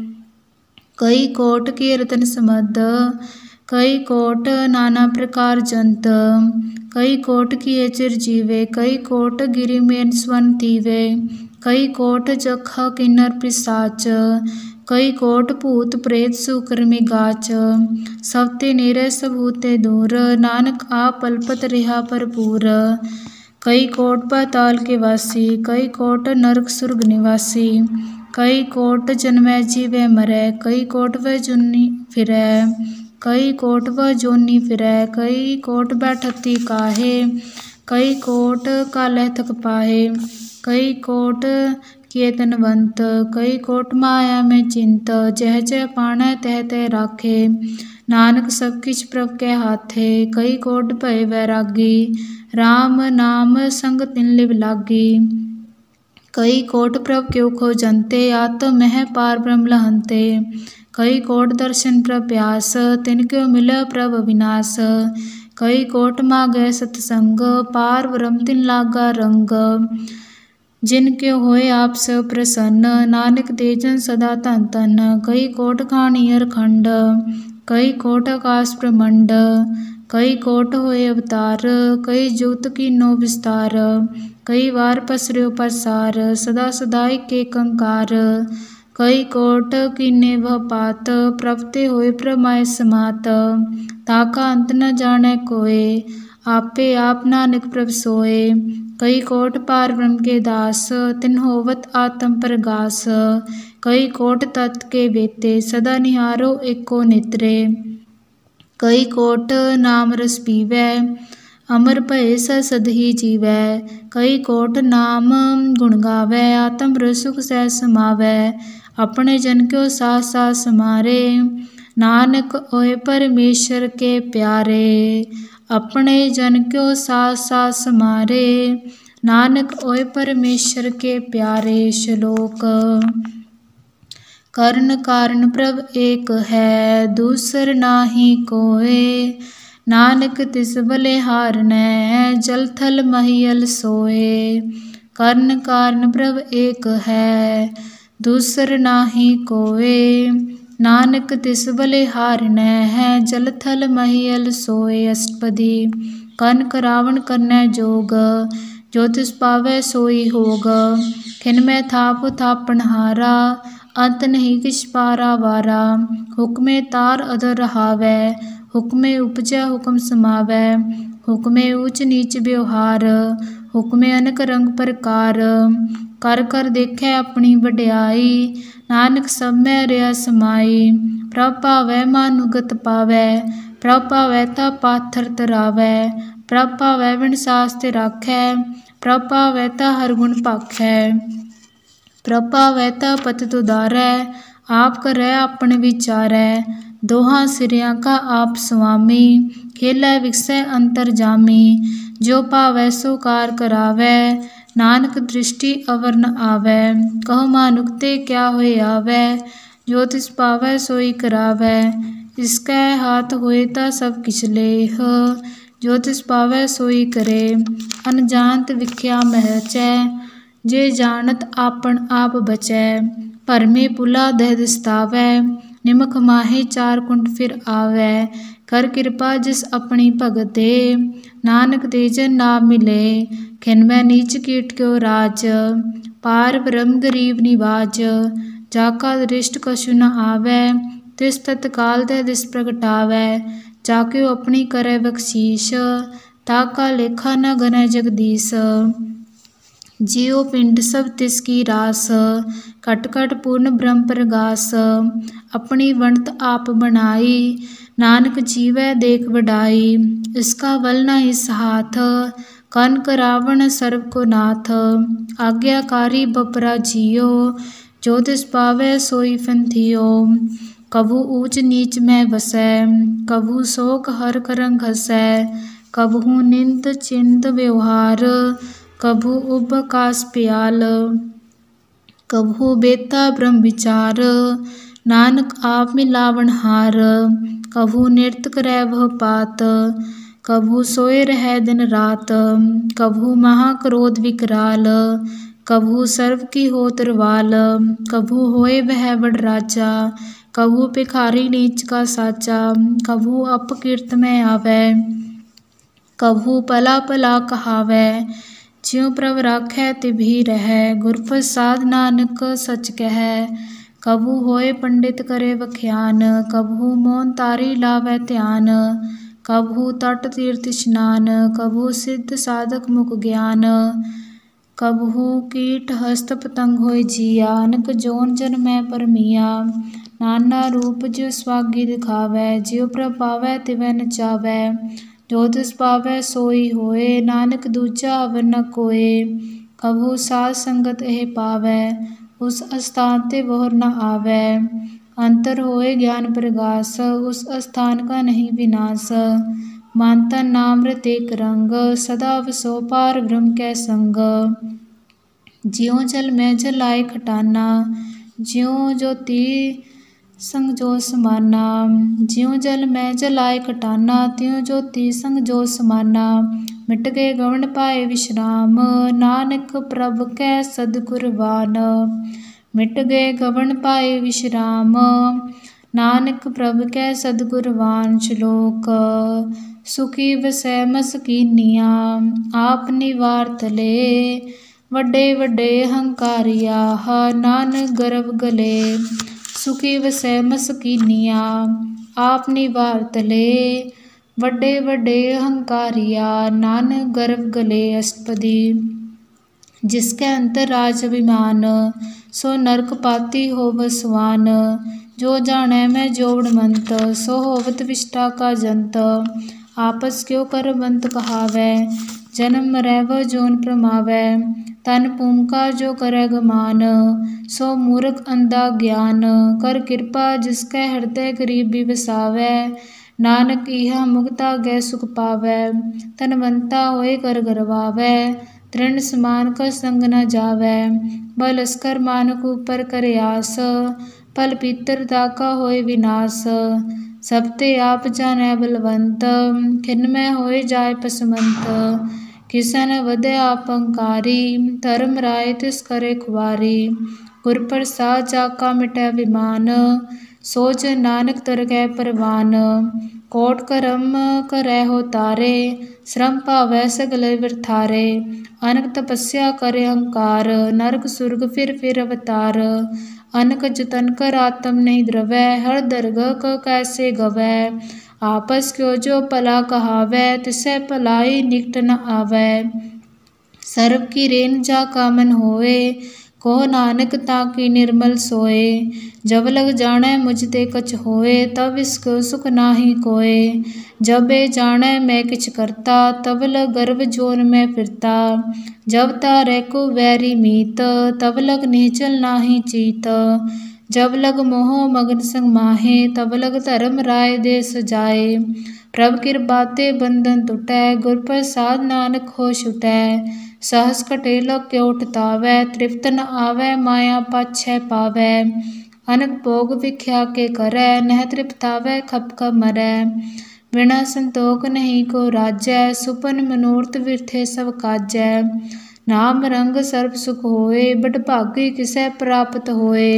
कई कोट की रतन संबंध, कई कोट नाना प्रकार जंत, कई कोट किए चिरजीवे, कई कोट गिरि में स्वन तीवे, कई कोट जखा किन्नर पिशाच, कई कोट भूत प्रेत सुकर्मी गाच, सबते नेरे सबूते दूर, नानक आप अल्पत रिहा भरपूर, कई कोट पाताल के वासी, कई कोट नरक सुर्ग निवासी, कई कोट जन्मै जीवे मरै, कई कोट व जुन्नी फिरै, कई कोट व जोनी फिरै, कई कोट बैठती काहे, कई कोट कालह थक पाहे, कई कोट किए तनवंत, कई कोट माया में चिंत, जह जह पाणै तह तह राखे, नानक सब किछ प्रभ के हाथे, कई कोट भय वैरागी, राम नाम संग तिन लिव लागी, कई कोट प्रभ क्यों खो जनते, आत्म मह पार ब्रह्म लहंते, कई कोट दर्शन प्रभ्यास, तिन क्यों मिल प्रभ विनाश, कई कोट मागै सतसंग, पार ब्रह्म तिन लागा रंग, जिन क्यों होए आप सब प्रसन्न, नानक दे जन सदा धन धन, कई कोट खाणियर खंड, कई कोट आकाश ब्रह्मंड, कई कोट होए अवतार, कई जुगत कीनो विस्तार, कई बार पसर्यो पसार, सदा सदाई के कंकार, कई कोट कीने वह पात, प्रभते होए प्रमाय समात, ताका अंत न जाने कोय, आपे आप नानक प्रभ सोए, कई कोट पार ब्रह्म के दास, तिन होवत आत्म प्रगास, कई कोट तत्व के बेते, सदा निहारो एको नेत्रे, कई कोट नाम रस पीवै, अमर भय सद ही जीवै, कई कोट नाम गुण गावै, आत्म रस सुख सह समावै, अपने जन क्यों साथ साथ समारे, नानक ओए परमेश्वर के प्यारे, अपने जन क्यों साथ साथ समारे, नानक ओए परमेश्वर के प्यारे। श्लोक। करण कारण प्रभ एक है, दूसर नाहि कोय, नानक तिस बलिहारनै, जल थल महियल सोए, करण कारण प्रभ एक है, दूसर नाहि कोय, नानक तिस बलिहारनै है, जल थल महियल सोए। अष्टपदी। कन करावण करनै जोग, जो तिस पावै सोई होग, खिनमै थाप थापनहारा, अंत नहीं किछ पारा वारा, हुक्मे तार अधर रहावै, हुक्मे उपजै हुक्म समावै, हुक्मे ऊंच नीच व्यवहार, हुक्मे अनक रंग प्रकार, कर कर देखै अपनी वड्याई, नानक सब में रहा समाई, प्रभ भावै मानुगत पावै, प्रभ भावै ता पाथर तरावै, प्रभ भावै बिन सास्ते राखै, प्रभ भावै ता हर गुण पाखै, प्रभ भावै ता पतित उदारै, आप करै अपन विचारै, दोहां सिरियां का आप स्वामी, खेलै विकसै अंतर जामी, जो भावै सो कार करावै, नानक दृष्टि अवर न आवै, कहो मानुखते क्या होए आवै, जो तिस पावै सोई करावै, इसकै हाथ होए ता सब किछ लेह, जो तिस पावै सोई करे, अनजानत विख्या महचै, जे जानत आपन आप बचै, भरमे पुला दह दिसतावै, निमख माहे चार कुंड फिर आवै, कर कृपा जिस अपनी भगत दे, नानक दे जन नाम मिले, खिनमै नीच कीट क्यों राज, पार ब्रह्म गरीब निवाज, जाका दृष्ट कछु न आवै, तिस तत्काल तह दिस प्रगटावै, जाके अपनी करे बख्शीश, ताका लेखा न गनै जगदीश। जियो पिंड सब तिसकी रास, कट कट पूर्ण ब्रह्म प्रगास, अपनी बनत आप बनाई, नानक जीवै देख बढ़ाई। इसका बल न इस हाथ, कन करावण सर्व को नाथ, आज्ञाकारी बपरा जियो, जो तिस पावै सोई फंथियो। कभू ऊंच नीच में बसै, कभू शोक हर करंग घसै, कभू निंद चिंत व्यवहार, कभू उब कास प्याल, कभू बेता ब्रह्म विचार, नानक आप मिलावण हार। कभू नृत्य करै भव पात, कभू सोए रहै दिन रात, कभू महाक्रोध विकराल, कभू सर्व की होत रवाल, कभू होए वह बड़ राजा, कभू भिखारी नीच का साचा, कभू अपकीर्त में आवे, कभू पला पला कहावै, ज्यों प्रभ राखै तिभी रहै, गुर प्रसाद नानक सच कहै। कभू होए पंडित करे बख्यान, कभू मौन तारी लावै ध्यान, कभू तट तीर्थ स्नान, कभू सिद्ध साधक मुख ज्ञान, कभू कीट हस्त पतंग होय जिया, अनक जोन जन्मै परमिया। नाना रूप ज्यों स्वागी दिखावै, ज्यों प्रभ पावै तिवै नचावै, जो तिस पावै सोई होए, नानक दूजा अवर न कोय। कभू साध संगत एह पावै, उस स्थान ते बोहर न आवै, अंतर होए ज्ञान प्रगास, उस स्थान का नहीं विनाश। मानता नामृत एक रंग, सदा वसो पार ब्रह्म कै संग। ज्यों जल में जल आए खटाना, ज्यों ज्योति संग जो समाना, ज्यों जल में जल आए खटाना, त्यों ज्योति संग जो समाना। मिट गए गवन पाए विश्राम, नानक प्रभ कै सद्गुरवान। मिट गए गवन पाए विश्राम, नानक प्रभ कै सद्गुरवान। श्लोक सुखी बसै मसकीनिया, आप निवार तले, वड्डे वड्डे हंकारिया, नानक गर्भ गले। सुखी बसै मसकीनिया, आप निवार तले, वड्डे वड्डे हंकारिया, नानक गर्भ गले। अष्टपदी। जिसके अंतर राज अभिमान, सो नरक पाती होव स्वान, जो जाने में जोवड़ मंत, सो होवत विष्टा का जंत। आपस क्यों कर बंत कहावै, जन्म मरै व जोन प्रमावै, तन भूमिका जो करे गमान, सो मूर्ख अंधा ज्ञान। कर कृपा जिसके हृदय गरीबी बसावै, नानक इहा मुक्ता गै सुख पावै। तनवंता होए कर गरवावै, तृण समान का संग न जावै। बल अस्कर मानक ऊपर करे आस, फल पितरता का होए विनाश। सब ते आप जानै बलवंत, खिन में होए जाय पसमंत। किसन वधे आपंकारी, धर्म राय तिस करे खुवारी। गुर प्रसाद जाका मिटै विमान, सो जन नानक तरगै परवान। कोट करम करै हो तारे, श्रम पावै सगले वृथारे। अनक तपस्या करे अहंकार, नरक सुरग फिर अवतार। अनक जतन कर आत्म नहीं द्रवै, हर दरगह क कैसे गवै। आपस क्यों जो भला कहावै, तिसै भलाई निकट न आवै। सर्व की रेन जाका मन होए, को नानक ताकी निर्मल सोए। जब लग जानै मुझ ते कछ होए, तब इसको सुख नाही कोय। जब ए जानै मैं किछ करता, तब लग गर्भ जोन में फिरता। जब तारै को वैरी मीत, तब लग निश्चल नाही चीत। जब लग मोह मगन संग माहे, तब लग धर्म राय देश जाए। प्रभ कृपा ते बंधन टूटै, गुर प्रसाद नानक होश उठै। सहस कटे लग के उठतावै, तृप्त न आवै माया पाछै पावै। अनक भोग विख्या के करै, नह तृप्तावै खप खप मरै। बिना संतोख नहीं को राजै, सुपन मनोरथ विरथे सब काजै। नाम रंग सर्व सुख होए, बड़ भागी किसै प्राप्त होए।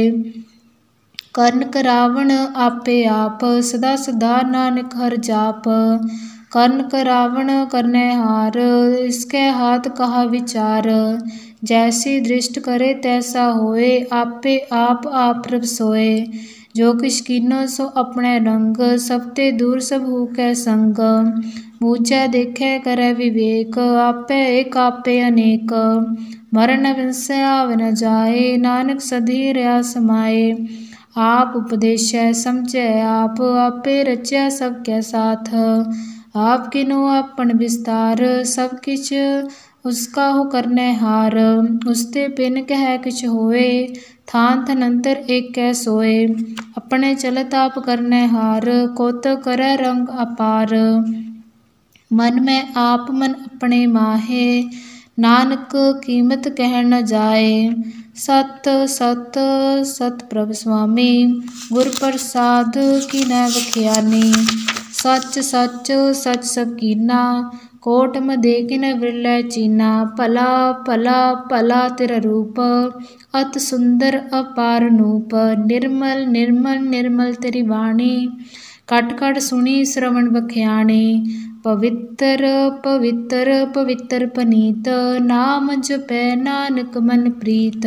कर्ण करावण आपे आप, सदा सदा नानक हर जाप। कर्ण करावण करने हार, इसके हाथ कहा विचार। जैसी दृष्ट करे तैसा होए, आपे आप प्रभ सोए। जो किस कीनो सो अपने रंग, सबते दूर सब हु कै संग। बूझे देखे करे विवेक, आपे एक आपे अनेक। मरण विंसे आव न जाए, नानक सधी रहा समाए। आप उपदेशै समझे आप, आपे रचा सबके साथ। आप किनो अपन विस्तार, सब किछ उसका हो करने हार। उसते बिन कह किछ होए, थान थनंतर एक कै सोए। अपने चलत आप करने हार, कौतक करे रंग अपार। मन में आप मन अपने माहे, नानक कीमत कह न जाए। सत सत सत प्रभ स्वामी, गुर प्रसाद की न बख्यानी। सच सच सच सब कीना, कोट मदे किन बिरलै चीना। भला भला भला तेरा रूप, अत सुंदर अपार नूप। निर्मल निर्मल निर्मल तेरी वाणी, कट कट सुनी श्रवण बख्याणी। पवित्र पवित्र पवित्र पनीत, नाम जपै नानक मन प्रीत।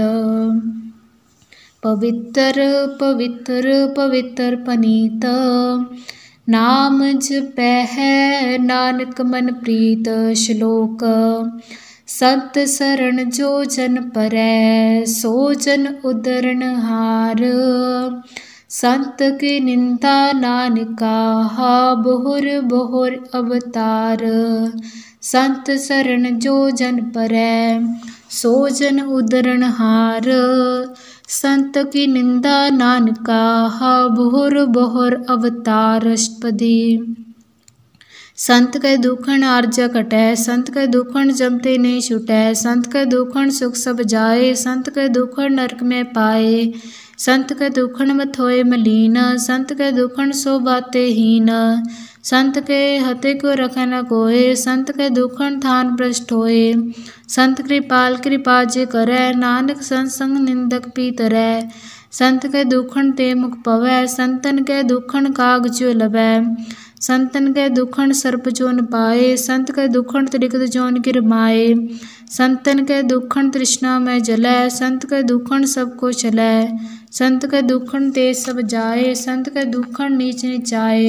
पवित्र पवित्र पवित्र पनीत, नाम जपै है नानक मन प्रीत। श्लोक। संत शरण जो जन परै, सो जन उद्धरण हार। संत की निंदा नानका, बहुर बहुर अवतार। संत शरण जो जन परै, सो जन उद्धरण हार। संत की निंदा नानका, बहुर बहुर अवतार। अष्टपदी। संत के दुखन आर्जा कटै, संत के दुखन जमते नहीं छुटै। संत के दुखन सुख सब जाए, संत के दुखन नरक में पाए। संत के दुखन मत होए मलीन, संत के दुखन सो बाते हीन। संत के हते को रखे न कोय, संत के दुखन थान भ्रष्ट होए। संत कृपाल कृपा जे करै, नानक संत संग निंदक पीतरै। संत के दुखन ते मुख पवै, संतन के दुखन काग जो लवै। संतन के दुखन सर्प जोन पाए, संत के दुखन त्रिकत जोन गिर माए। संतन के दुखन तृष्णा में जलै, संत के दुखन सबको चलै। संत के दुखन ते सब जाए, संत के दुखन नीच नीचाए।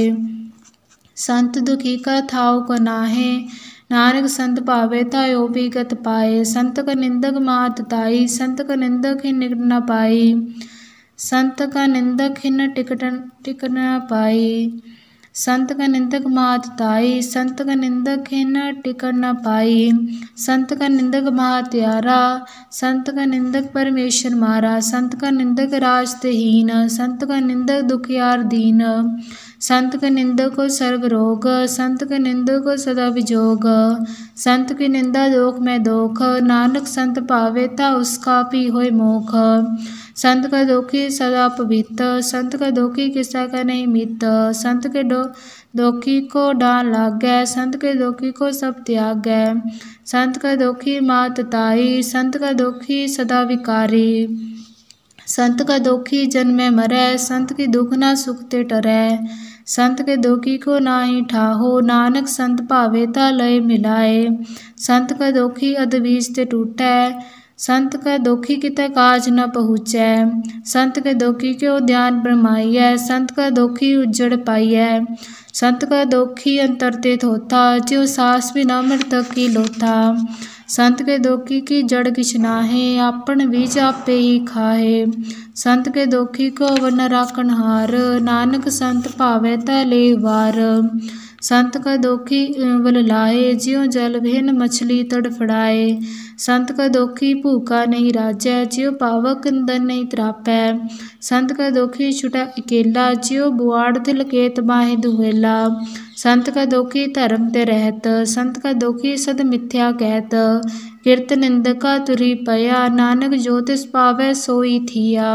संत दुखी का थाव को नाहे, नानक संत पावे तायो भी गत पाए। संत का निंदक मात ताई, संत का निंदक ही निकट न पाई। संत का निंदक ही न टिक न पाई। संत का निंदक मात ताई, संत का निंदक ही न टिक न पाई। संत का निंदक महात्यारा, संत का निंदक परमेश्वर मारा। संत का निंदक राजतहीन, संत का निंदक दुखियार दीन। संत के निंदक को सर्व रोग, संत के निंदक को सदा विजोग। संत की निंदा दोख में दोख, नानक संत पावे ता उसका भी होय मोख। संत का दोखी सदा पवित्र, संत का दोखी किसा का नहीं मित। संत के दोखी को डाल लागै, संत के दोखी को सब त्यागै। संत का दोखी मात ताई, संत का दोखी सदा विकारी। संत का दोखी जन्मे मरै, संत की दुख ना सुख ते टरै। संत के दोखी को नाही ठाहो, नानक संत भावे ता लय मिलाए। संत का दोखी अधबीज ते टूटै, संत का दोखी कितै काज न पहुँचै। संत के दोखी को ध्यान ब्रह्माइयै, संत का दोखी उज्जड़ पाइयै। संत का दोखी अंतर ते थोथा, ज्यों सास बिना मृतक की लोथा। संत के दोखी की जड़ किछ नाहे, आपन बीज आपे ही खाहे। संत के दोखी को वन राखन हार, नानक संत भावे ता ले वार। संत का दोखी बल लाए, ज्यों जल बिन मछली तड़फड़ाए। संत का दोखी भूखा नहीं राजै, ज्यों पावक अंदर नहीं त्रापै। संत का दोखी छुटा अकेला, ज्यों बुआड़ तिल केत बाहि दुहेला। संत का दोखी धर्म ते रहत, संत का दोखी सद मिथ्या कहत। किरत निंदका तुरी पया, नानक जो तिस पावै सोई थिया।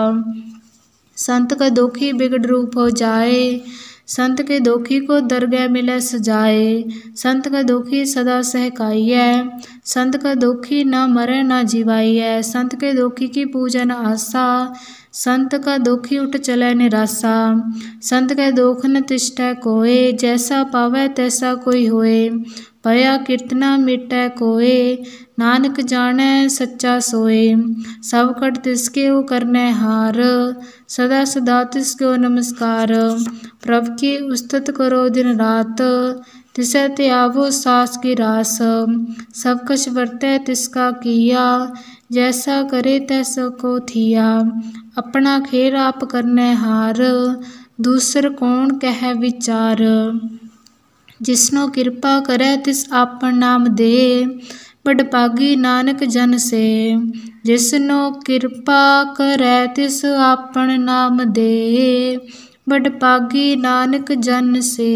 संत का दोखी बिगड़ रूप हो जाए, संत के दोखी को दरगह मिले सजाए। संत का दोखी सदा सहकाइयै, संत का दोखी न मरे न जीवाइयै। संत के दोखी की पूजन आशा, संत का दुखी उठ चलै निराशा। संत कै दुख न तिष्ठै कोय, जैसा पावै तैसा कोई होए। भया कीर्तना मिटै कोय, नानक जानै सच्चा सोए। सब कट तिसके ओ करनै हार, सदा सदा तिसको नमस्कार। प्रभु की उस्तत करो दिन रात, तिसै त्यावो सास की रास। सब कछ वर्तै तिसका किया, जैसा करे तैसा को थिया। अपना खेल आप करनै हार, दूसर कौन कहै विचार। जिसनो कृपा करै तिस आपन नाम दे, बड़ भागी नानक जन से। जिसनो कृपा करै तिस आपन नाम दे, बड़ भागी नानक जन से।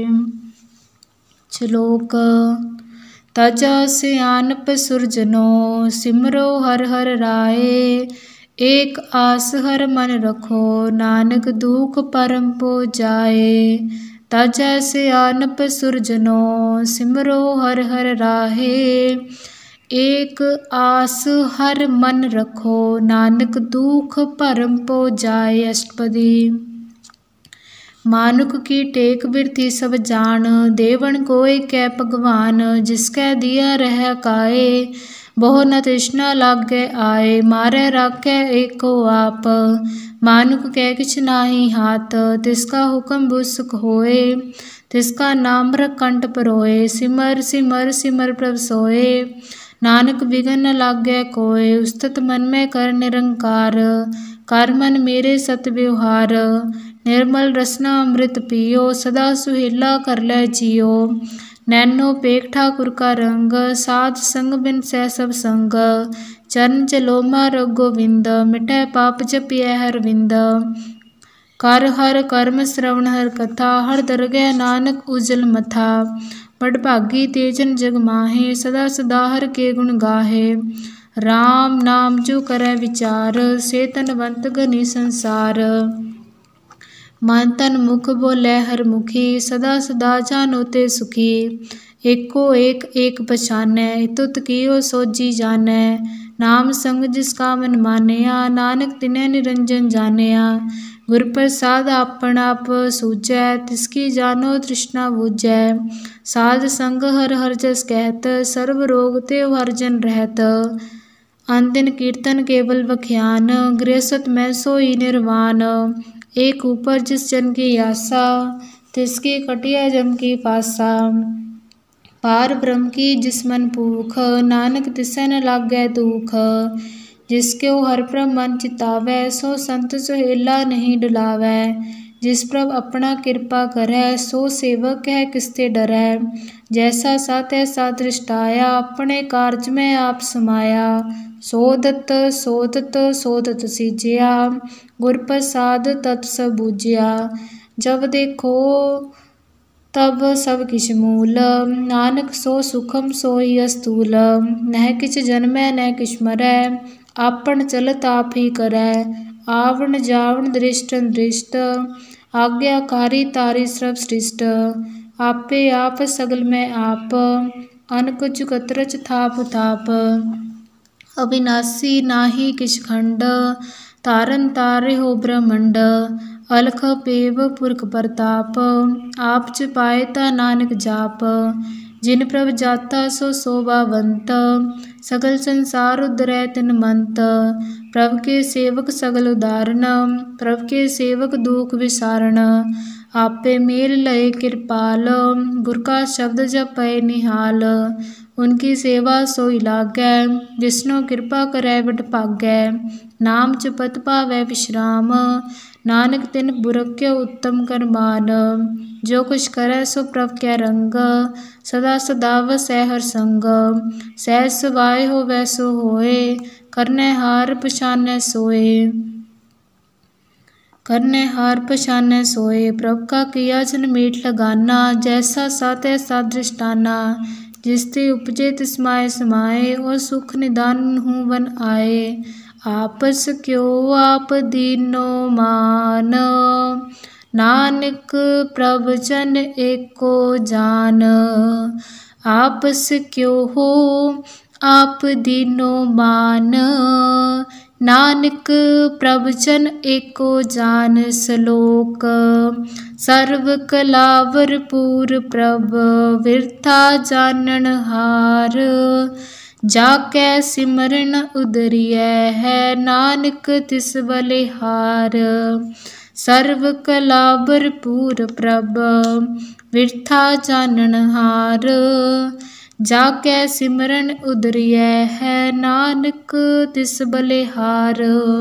श्लोक। तजा सियानप सुरजनो, सिमरो हर हर राय। एक आस हर मन रखो, नानक दुख परम पो जाए। तजा सियानप सुरजनो, सिमरो हर हर राहे। एक आस हर मन रखो, नानक दुख परम पो जाए। अष्टपदी। मानुक की टेक बिरथी सब जान, देवन कोय कै भगवान। जिसकै दिया रह काए, बहु न तृष्णा लागे आए। मारै राखै एको आप, मानुक कै किछ नाहि हाथ। तिसका हुक्म बुसक होए, तिसका नाम रख कंठ परोए। सिमर सिमर सिमर प्रभ सोए, नानक बिघन न लागे कोय। उस्तत मन में कर निरंकार, कर मन मेरे सत व्यवहार। निर्मल रसना अमृत पियो, सदा सुहेला कर लै जियो। नैनो पेख ठाकुर का रंग, साध संग बिन सै सब संग। चरण चलोमा रघु गोविंद, मिटै पाप जपियै हर विंद। कर हर कर्म श्रवण हर कथा, हर दरगह नानक उजल मथा। बड़ भागी ते जन जग माहे, सदा सदा हर के गुण गाहे। राम नाम जो करै विचार, से तनवंत घनी संसार। मन तन मुख बोलै हर मुखी, सदा सदा जानो ते सुखी। एको एक एक पछानै, तुत कियो सोजी जानै। नाम संग जिसका मन मानया, नानक तिनै निरंजन जानिया। गुर प्रसाद आपन आप सूझै, तिसकी जानो तृष्णा बुझै। साध संग हर हर जस कहत, सर्व रोग तेव हर जन रहत। अनदिन कीर्तन केवल बख्यान, गृहसत में सोई निर्वाण। एक ऊपर जिस जन की आशा, तिसकी कटिया जम की पासा। पार ब्रह्म की जिस मन भूख, नानक तिसै न लागै दुख। जिसको हर प्रभ मन चितावै, सो संत सुहेला नहीं डुलावै। जिस प्रभ अपना कृपा करै, सो सेवक कह किसते डरै। जैसा सा तैसा दृष्टाया, अपने कारज में आप समाया। सोदत सोदत सोदत सीजया, गुर प्रसाद तत सब बूझया। जब देखो तब सब किछ मूल, नानक सो सुखम सोई अस्तूल। नह किछ जन्मै न किछ मरै, आपन चलत आप ही करै। आवण जावण दृष्ट दृष्ट, आज्ञाकारी तारी सर्व सृष्ट। आपे आप सगल में आप, अनकुच कतरच थाप थाप। अविनाशी नाहि किछ खंड, तारन तारे हो ब्रह्मंड। अलख पेव पुरख प्रताप, आप जपाए ता नानक जाप। जिन प्रभ जाता सो शोभावंत, सगल संसार उद्धरै तिन मंत। प्रभ के सेवक सगल उदाहरण, प्रभ के सेवक दुख विसारण। आपे मेल लय कृपाल, गुर का शब्द जपै निहाल। उनकी सेवा सोई लागै, जिसनो कृपा करै बड़ भागै। नाम जपत पावै विश्राम, नानक तिन बुरख्यो उत्तम कर मान। जो कुछ करै सो प्रभ कै रंग, सदा सदा वसै हर संग। सहज सवाय होवै सो होए, करनै हार पछानै सोए। करनै हार पछानै सोए, प्रभ का किया जन मीठ लगाना। जैसा सा तैसा दृष्टाना, जिसते उपजे तिस माय समाए। और सुख निदान हूँ बन आए, आपस क्यों आप दीनो मान। नानक प्रभ जन एको जान, आपस क्यों हो आप दीनो मान। नानक प्रभजन एको जान सलोक। सर्व कला भरपूर प्रभ बिरथा जानन हार। जाकै सिमरन उदरियै है नानक तिस बलिहार। सर्व कला भरपूर प्रभ बिरथा जानन हार। जाकै सिमरन उदरियै है नानक तिस बलिहार।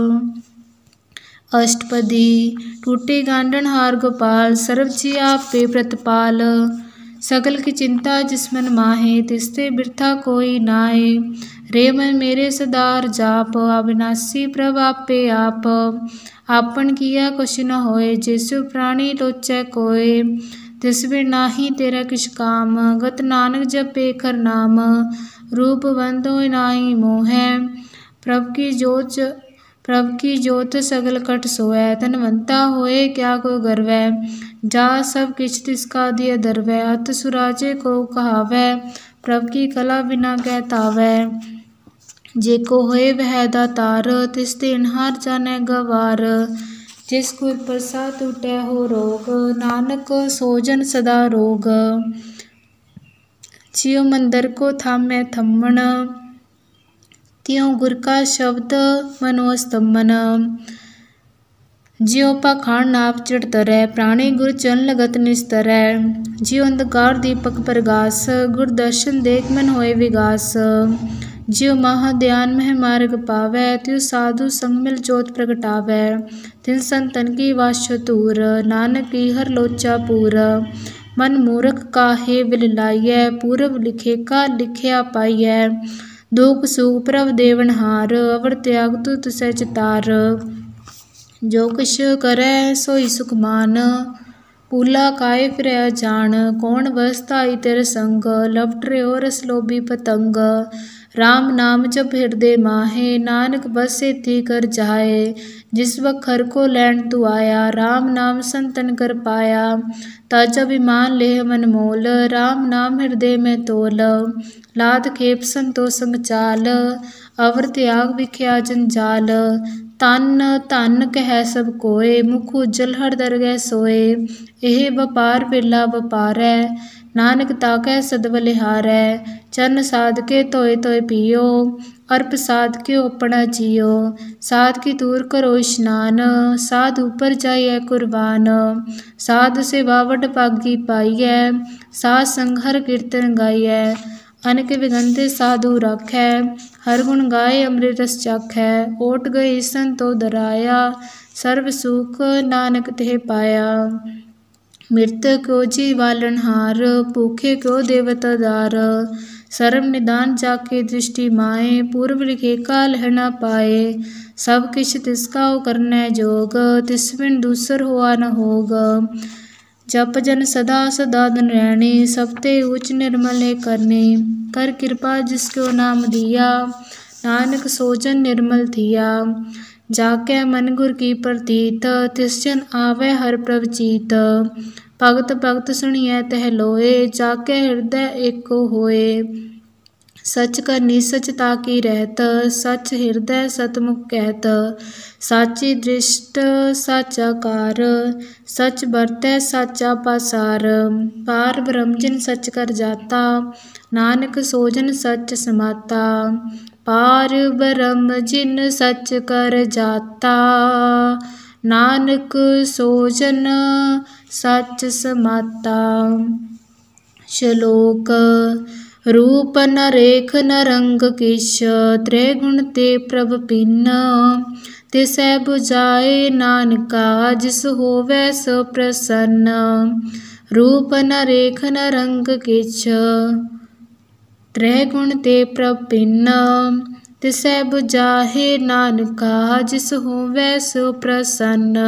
अष्टपदी। टूटे गांडन हार गोपाल सर्व जी आपे प्रतिपाल। सकल की चिंता जिसमन माहे तिसते बिरथा कोई नाए। रे मन मेरे सदार जाप अविनाशी प्रभ आपे आप। आपन किया कुछ न होए जैसु प्राणी लोचै कोय। तिस बिन नाही तेरा किछ काम गत नानक जपे खर नाम। रूप बंद होय नाही मोहै प्रभ की जोत सगल कट सोऐ। धनवंता होए क्या को गर्वै जा सब किछ तिसका दिय दरवै। अत सुराजे को कहावै प्रभ की कला बिना कै तावै। जेको होए वह दातार तिस देनहार जानै गवार। जिस गुर प्रसाद टूटै हो रोग नानक सोजन सदा रोग। जियो मंदिर को थामै थम्मन त्यों गुर का शब्द मनोस्तमन। जियो पाखांड नाप चिड़ तरै प्राणी गुर चरण लगत निस्तरै। जियो अंधकार दीपक प्रगास गुर दर्शन देख मन होए विगास। जियो महाध्यान मह मार्ग पावै त्यो साधु संग मिल जोत प्रगटावै। तिन संतन की वास्यो तूर नानक की हर लोचा पूर। मन मूर्ख काहे बिल लाइयै पूरब लिखे का लिखिया पाइयै। दुख सुख प्रभ देवनहार अवर त्याग तू तुसै चितार। जो किछ करै सोई सुख मान पूला काए फिरै जान। कौन बसताई तेरे संग लपट रहो रस लोभी पतंग। राम नाम जप हृदय माहे नानक बस सेती कर जाए। जिस बखर को लैन तू आया राम नाम संतन कर पाया। ताजा विमान लेह मन मोल राम नाम हृदय में तोल। लाद खेप संतो संग चाल अवर त्याग विख्या जंजाल। तन धन कह सब कोय मुख उज्जल हर दरगह सोए। एह बपार बेला बपारै नानक ताकै सद बलिहारै। चरण साध के तोय तोय पियो अर्प साध के अपना जियो। साध की दूर करो स्नान साध ऊपर जाइए कुर्बान। साध सेवावट पागी पाइयै साध संग हर कीर्तन गाइयै। अनक विगंते साधु राखै हर गुण गाए अमृत रस चाखै। ओट गए संतो दराया सर्व सुख नानक तेह पाया। मृतक को जीवालन हार भूखे को देवता दार। सर्व निदान जाके दृष्टि माए पूर्व लिखे का लह न पाए। सब किछ तिसका करनै जोग तिस बिन दूसर हुआ न होग। जप जन सदा सदा धन रहनी सबते उच्च निर्मल है करनी। कर कृपा जिसको नाम दिया नानक सोजन निर्मल थिया। जाकै मन गुर की प्रतीत तिस जन आवे हर प्रभ चीत। भगत भगत सुनिए तह लोए जाकै हृदय एको होए। सच करनी सच ताकी रहत सच हृदय सतमुख कहत। साची दृष्ट साचा कार सच बरतै साचा पासार। पार ब्रह्म जिन सच कर जाता नानक सोजन सच समाता। पार ब्रह्म जिन सच कर जाता नानक सोजन सच समाता। श्लोक। रूप न रेख न रंग किछ त्रैगुण ते प्रभ भिन्न। तिसै बुझाए नानका जिस होवै सो प्रसन्न। रूप न रेख न रंग किछ त्रैगुण ते प्रभ भिन्न। तिसै बुझाए नानका जिस होवै सो प्रसन्न।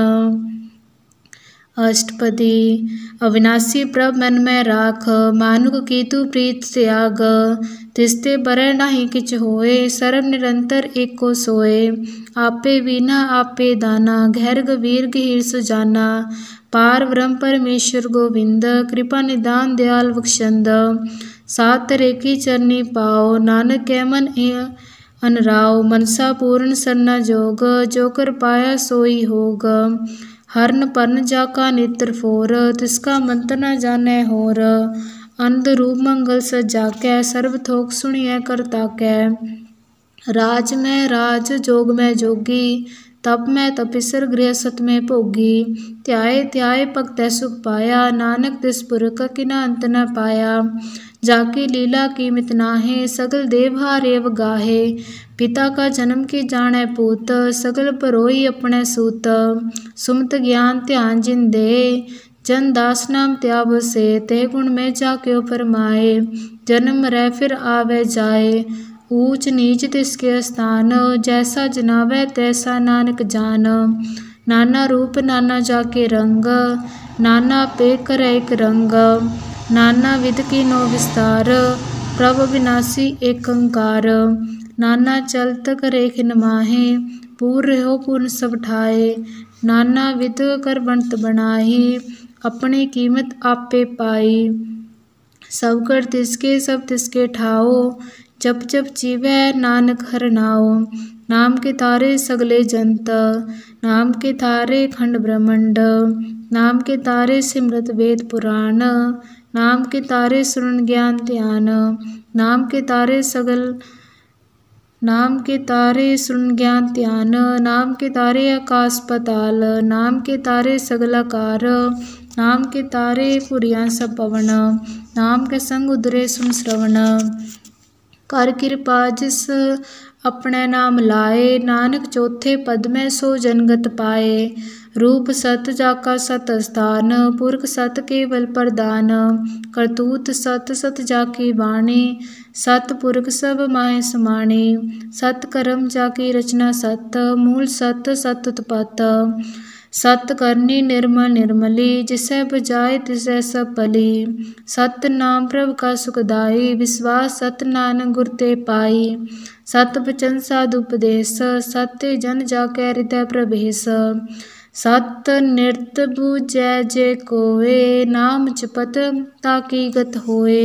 अष्टपदी। अविनाशी प्रभ मन में राख मानुक की तू प्रीत त्याग। तिसते बरै नाही किछ होए सर्व निरंतर एको सोए। आपे बीना आपे दाना गहर गंभीर गहीर सुजाना। पार ब्रह्म परमेश्वर गोविंद कृपा निदान दयाल बख्शंद। सात तरह की चरनी पाओ नानक कै मन अनराव मनसा पूर्ण सरना जोग, जो कर पाया सोई होग। हरन परन जाका नेत्र फोर, तिसका मंत्र न जाने होर। अंध रूप मंगल सजा कै, सर्व थोक सुनिए करता कै। राज में राज जोग में जोगी, तप में तपिसर गृह सत में भोगी। ध्याये ध्याये भगत सुख पाया, नानक तिस पुरख किना अंत न पाया। जाकी लीला कीमत नाहे, सगल देवहार एव गाहे। पिता का जन्म की जाने पूत, सगल परोई अपने सूत। सुमत ज्ञान ध्यान जिन दे, जन दास नाम त्याव से। ते गुण में जाक्यो फरमाए, जन्म रह फिर आवे जाए। ऊंच नीच तिसके स्थान, जैसा जनावे तैसा नानक जान। नाना रूप नाना जाके रंग, नाना पे करे एक रंग। नाना विध की नो विस्तार, प्रभ विनाशी एक अंकार। नाना चलत करे खिन माहे, पूर्ण हो पूर्ण सब ठाए। नाना विध कर बनत बनाही, अपनी कीमत आपे पाई। सब कर तिसके सब तिसके ठाओ, जप जप जीवै नानक हर नाओ। नाम के तारे सगले जंत, नाम के तारे खंड ब्रह्मंड। नाम के तारे सिमरत वेद पुराण, नाम के तारे सुन ज्ञान ध्यान। नाम के तारे सगल नाम के तारे सुन ज्ञान ध्यान। नाम के तारे आकाश पताल, नाम के तारे सगलाकार। नाम के तारे पुरिया सब पवन, नाम के संग उदरे सुन श्रवण। कर कृपा जिस अपने नाम लाए, नानक चौथे पद में सो जनगत पाए। रूप सत जाका सत स्थान, पुरख सत केवल प्रदान। करतूत सत सत जाकी वाणी, सत पुरख सब माहे समाणी। सत कर्म जाकी रचना सत, मूल सत सत उत्पत। सत करनी निर्मल निर्मली, जिसे बजाए तिसे सब भली। सत नाम प्रभु का सुखदाई, विश्वास सत नानक गुर ते पाई। सत बचन साधु उपदेश, सत्य जन जाके हृदय प्रवेश। सत नृत बूझै जे कोय, नाम जपत ताकी गत होए।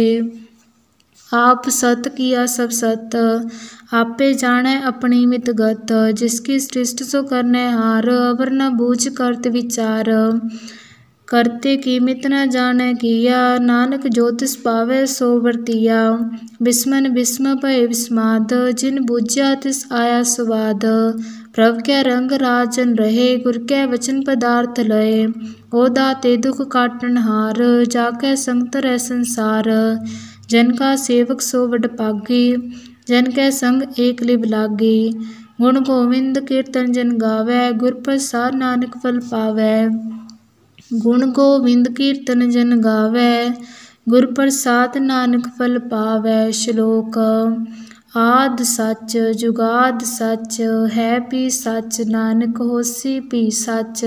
आप सत किया सब सत, आपे जाने अपनी मित गत। जिसकी सृष्टि सो करने हार, अवर न बूझ करत विचार। करते कीमत न जाने किया, नानक जो तिस पावे सो वर्तिया। बिस्मन बिस्म भय विस्माद, जिन बूझा तिस आया स्वाद। प्रभ कै रंग राजन रहे, गुर कै वचन पदार्थ लय। ओ दाते दुख काटन हार, जाकै संग तरह संसार। जन का सेवक सो वड पागी, जन कै संग एक लिव लागी। गुण गोविंद कीर्तन जन गावै, गुर प्रसाद नानक फल पावै। गुण गोविंद कीर्तन जन गावै, गुर प्रसाद नानक फल पावै। श्लोक। आद सच जुगाद सच, है भी सच नानक होसी भी सच।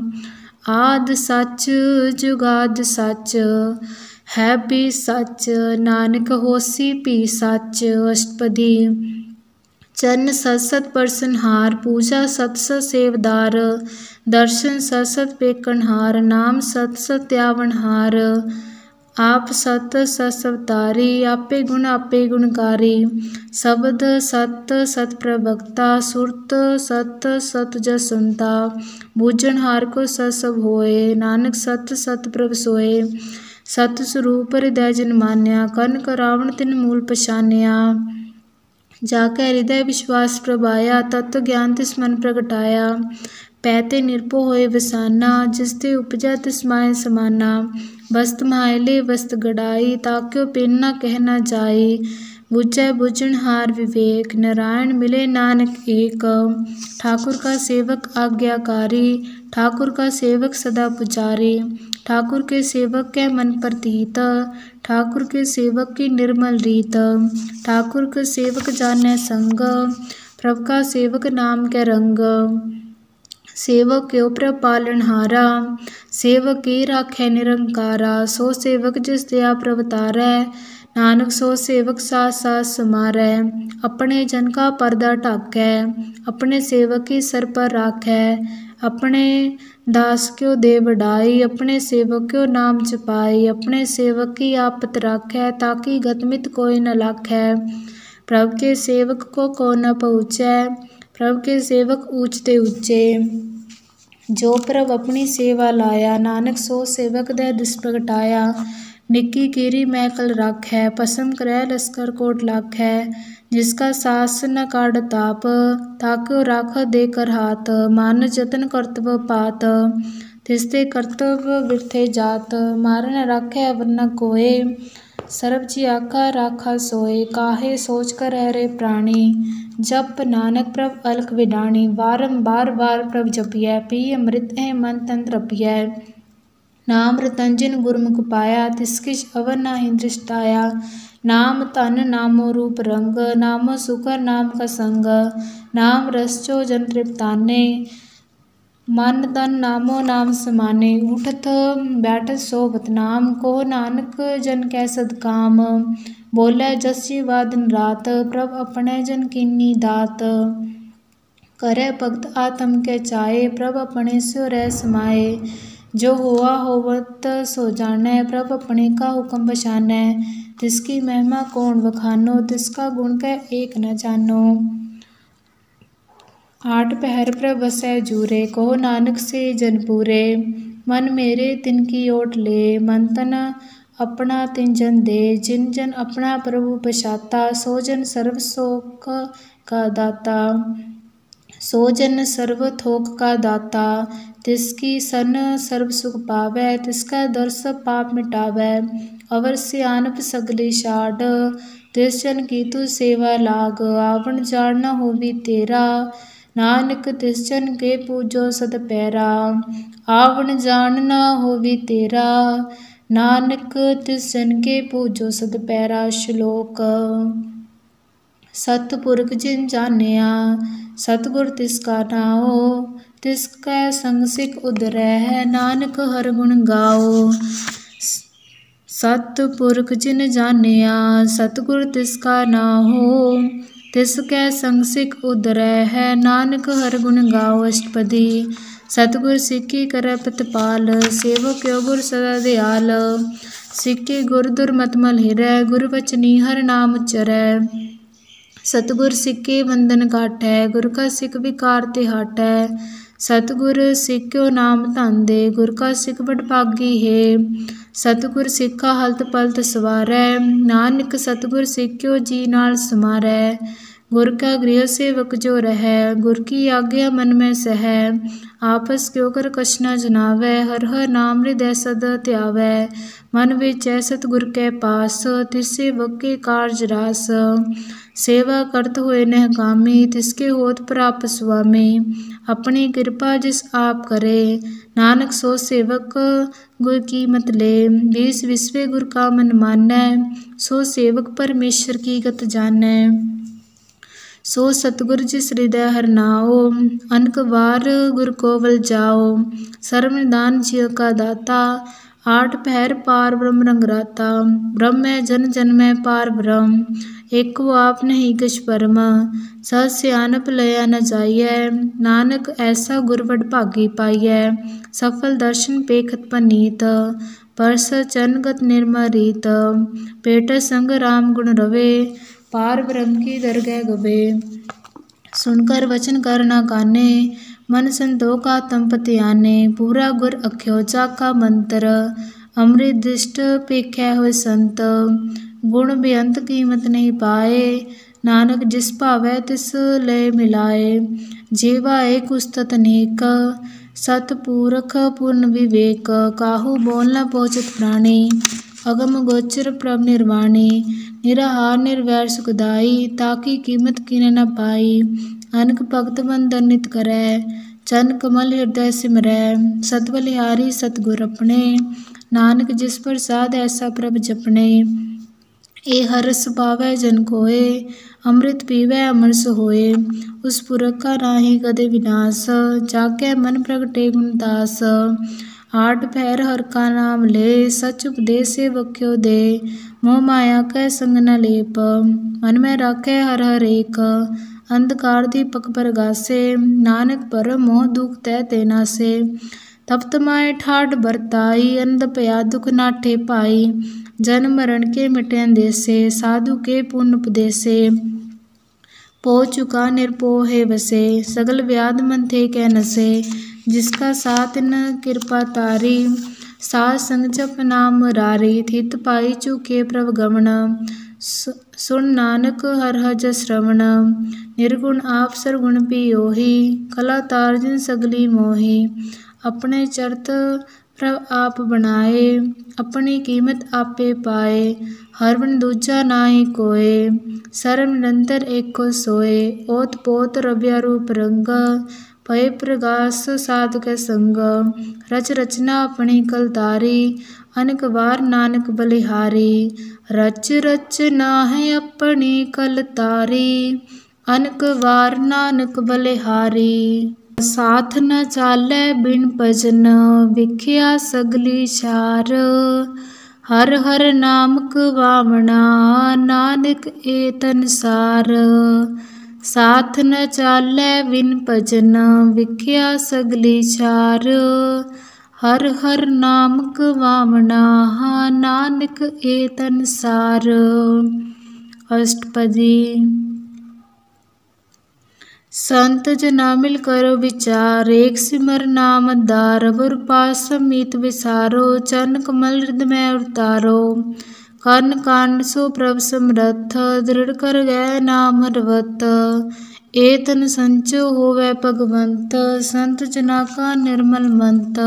आद सच जुगाद सच, है भी सच नानक होसी भी सच। अष्टपदी। चरण सत सत परसनहार, पूजा सत सत सेवदार। दर्शन सत सत पेकनहार, नाम सत सत त्यावनहार। आप सत सत अवतारी, आपे गुणकारी। शब्द सत सत प्रवक्ता, सुरत सत सत जस सुनता। बूझनहार को सत सब होए, नानक सत सत प्रभ सोए। सत स्वरूप हृदय जन मान्या, कनक रावण तिन मूल पछान्या। जाके हृदय विश्वास प्रभाया, तत्व ज्ञान तिस मन प्रगटाया। पैते निरपो होए वसाना, जिसते उपजा तिस माहे समाना। वस्त माहिले वस्त गड़ाई, ताक्यो पेन न कहना जाई। बुझै बुझनहार विवेक, नारायण मिले नानक एक। ठाकुर का सेवक आज्ञाकारी, ठाकुर का सेवक सदा पुजारी। ठाकुर के सेवक के मन प्रतीत, ठाकुर के सेवक की निर्मल रीत। ठाकुर के सेवक जाने संग, प्रभु का सेवक नाम के रंग। सेवक के प्रभ पालनहारा, सेवक की राखै निरंकारा। सो सेवक जिस दया प्रवतारै, नानक सो सेवक साथ साथ समारै। अपने जन का पर्दा ढाकै, अपने सेवक की सर पर राखै। अपने दास क्यों दे बढ़ाई, अपने सेवक क्यों नाम जपाई। अपने सेवक की आपत राखै, ताकि गतमित कोई न लाखै। प्रभु के सेवक को न पहुँचै, प्रभु के सेवक ऊँचते ऊँचे। जो प्रभु अपनी सेवा लाया, नानक सो सेवक दे दिस प्रगटाया। निकी कीरी महकल राखै, पसम करै लश्कर कोट लाखै। जिसका सास न काढ़ ताप, ताको राख दे कर हाथ। मान जतन कर्तव्य पात, तिसते कर्तव्य बिरथे जात। मार न राखै अवर न कोय, सर्ब जी आका राखा सोय। काहे सोच कर रे प्राणी, जप नानक प्रभ अलख विडाणी। बारंबार बार प्रभ जपियै, पी अमृत है मन तन तृपियै। नाम रतन जिन गुरमुख पाया, तिसकिछ अवर नाहि दृष्टाया। नाम धन नामो रूप रंग, नामो सुकर नाम का संग। नाम रस जो जन तृप्ताने, मन तन नामो नाम समाने। उठत बैठत सोबत नाम, को नानक जन कै सदकाम। बोलै जस जीवा दिन रात, प्रभ अपने जन कीनी दात। करे भगत आत्म के चाहे, प्रभ अपने स्यो रह समाए। जो होआ होवत सो जानै, प्रभ अपने का हुक्म बशानै। तिसकी महिमा कौन बखानो, तिसका गुण कह एक न जानो। आठ पहर प्रभ बसै जूरे, कहो नानक से जन पूरे। मन मेरे तिनकी ओट ले, मन तन अपना तिन जन दे। जिन जन अपना प्रभु पछाता, सो जन सर्व सोख का दाता। सो जन सर्व थोक का दाता, तिसकी सन सर्व सुख पावै। तिसका दर्श पाप मिटावै, अवर सियानप सगली छाड़। तिस जन की तू सेवा लाग, आवण जाण न होवी तेरा। नानक तिस जन के पूजो सद पैरा, आवण जाण न होवी तेरा। नानक तिस जन के पूजो सद पैरा। श्लोक। सतपुरख जिन जानिया, सतगुर तिसका नाओ। तिसकै संग सिख उधरै है, नानक हर गुण गाओ। सतपुरख जिन जानिया, सतगुर तिसका नाओ। तिसकै संग सिख उधरै है, नानक हर गुण गाओ। अष्टपदी। सतगुर सिक्की करੈ प्रतिपाल, सेवक यो गुर सदा दयाल। सिक्के गुर दुर्मत मल हिरै, गुर बचनी हर नाम उच्चरै। सतगुर सिक्के बंधन काटै, गुर का सिख विकार ते हटै। सतगुर सिक्क्यो नाम धन दे, गुर का सिख बड़ भागी है। सतगुर सिक्खा हलत पलत सवारै, नानक सतगुर सिक्क्यो जी नाल समारै। गुर का गृह सेवक जो रहै, गुर की आज्ञा मन में सहै। आपस क्यों कर कछ न जनावै, हर हर नाम हृदय सदा ध्यावै। मन विचै सतगुर कै पास, तिस सेवक के कारज रास। सेवा करत होए नह कामी, तिसके होत प्राप सुआमी। अपनी कृपा जिस आप करे, नानक सो सेवक गुर की मत ले। बीस विस्वे गुर का मन मानै, सो सेवक परमेश्वर की गत जानै। सो सतगुर जिस हृदय हर नाओ, अनक बार गुर को बल जाओ। सर्व निदान जिय का दाता, आठ पहर पार ब्रह्म रंगराता। ब्रह्म है जन जन में पार ब्रह्म, एको आप नहीं कछ परम। सह सियानप लया न जाइयै, नानक ऐसा गुर बड़ भागी पाइयै। सफल दर्शन पेखत पनीत, परस चरण गत निर्मल रीत। पेट संग राम गुण रवे, पार ब्रह्म की दरगह गवे। सुनकर वचन कर न काने, मन संतोख आत्म पति आने। पूरा गुर अख्यो जाका मंत्र, अमृत दृष्ट पेखै होय संत। गुण बेअंत कीमत नहीं पाए, नानक जिस भावै तिस लय मिलाए। जेवा एक उस्तत अनेक, सतपुरख पूर्ण विवेक। काहू बोल न पहुँचत प्राणी, अगम गोचर प्रभ निर्वाणी। निराहार निर्वैर सुखदाई, ताकी कीमत कीने न पाई। अनक भगत बंदन नित करै, चरण कमल हृदय सिमरै। सत बलिहारी सतगुर अपने, नानक जिस प्रसाद ऐसा प्रभ जपने। ए हरस पावै जन कोय, अमृत पीवै अमर सोय। उस पुरख का नाहि कदे विनाश, जाकै मन प्रगटे गुणदास। आठ पहर हर का नाम ले, सच उपदेश सेवक क्यों दे। मोह माया कै संग न लेप, मन में राखै हर हर एक। अंधकार दीपक प्रगासे, नानक पर मोह दुख तै ते नासे। तप्त माए ठाठ बरताई, अंध पया दुख नाठे पाई। जन्म मरण के मिटे अंदेसे, साधु के पुण्य उपदेसे। पो चुका निरपोह है बसे, सगल व्याध मन थे कै नसे। जिसका साथ न कृपा तारी, साध संग जप नाम मुरारी। थित पाई चुके प्रभ गमन, सुन नानक हर जस श्रवण। निर्गुण आप सरगुण पियोही, कला तार जिन सगली मोही। अपने चरत प्रभ आप बनाए, अपनी कीमत आपे पाए। हर बन दूजा नाहि कोय, सर्व निरंतर एको सोए। ओत पोत रव्या रूप रंग, भय प्रगास साध के संग। रच रचना अपनी कलतारी, अनक बार नानक बलिहारी। रच रचना है अपनी कलतारी, अनक बार नानक बलिहारी। साथ न चालै बिन भजन, विख्या सगली सार। हर हर नाम कवावना, नानक ए तनसार। साथ न चालै बिन भजन, विख्या सगली सार। हर हर नाम कवावना, नानक ए तनसार। अष्टपदी। संत जना मिल करो विचार, एक सिमर नाम दार। गुर पास समीत विसारो, चरण कमल हृदय में उतारो। कर्ण कांड सो प्रभ समरथ, दृढ़ कर गए नाम हरवत। ए तन संचो होवे भगवंत, संत जना का निर्मल मंत।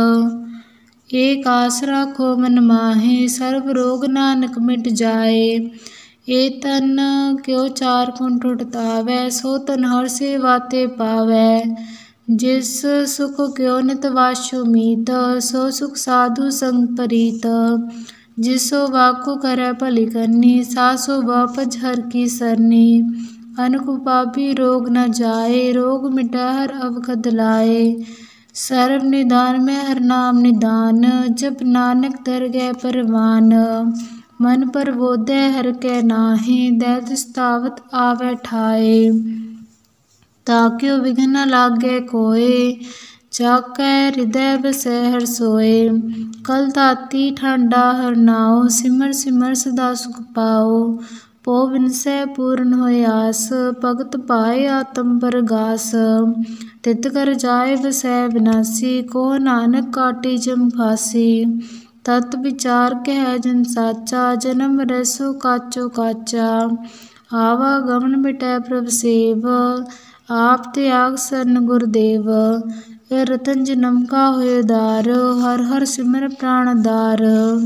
एक आस राखो मन माहे, सर्व रोग नानक मिट जाए। ए तन क्यों चार कुंठ उठतावै, सो तन हर से वाते पावै। जिस सुख क्यों नित वासु मीत, सो सुख साधु संग परीत। जिसो वाकु करे भली करनी, सासो वापज हर की सरनी। अनकु पापी रोग न जाए, रोग मिटै हर अवखद लाए। सर्व निदान में हर नाम निदान, जप नानक दर गै परवान। मन पर बोधै हर कै नाहि, दैत स्थावत आवे ठाए। ताक्यो विघ्न न लागे कोय, जाकै हृदय बसै हर सोए। कल ताती ठांडा हर नाओ, सिमर सिमर सदा सुख पाओ। पो बिनसै पूर्ण होय आस, भगत पाए आत्म परगास। तित कर जाय बसै विनाशी, को नानक काटी जम फांसी। तत विचार कह जन साचा, जन्म रसो काचो काचा। आवागमन मिटै प्रभ सेव, आप त्याग शरण गुरुदेव। ए रतन जन्म का होय उदार, हर हर सिमर प्राणदार।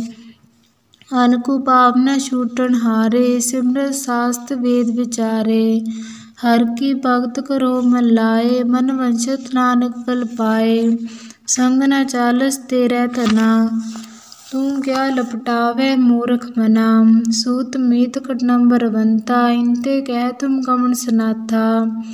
अनकु पाप न छूटन हारे, सिमरत शास्त्र वेद विचारे। हर की भगत करो मन लाए, मन वंशत नानक फल पाए। संग न चालस तेरे तना, तू क्या लपटावे मूर्ख मना। सूत मीत कटनंबर बनता, इनते कह तुम कमन सनाथा।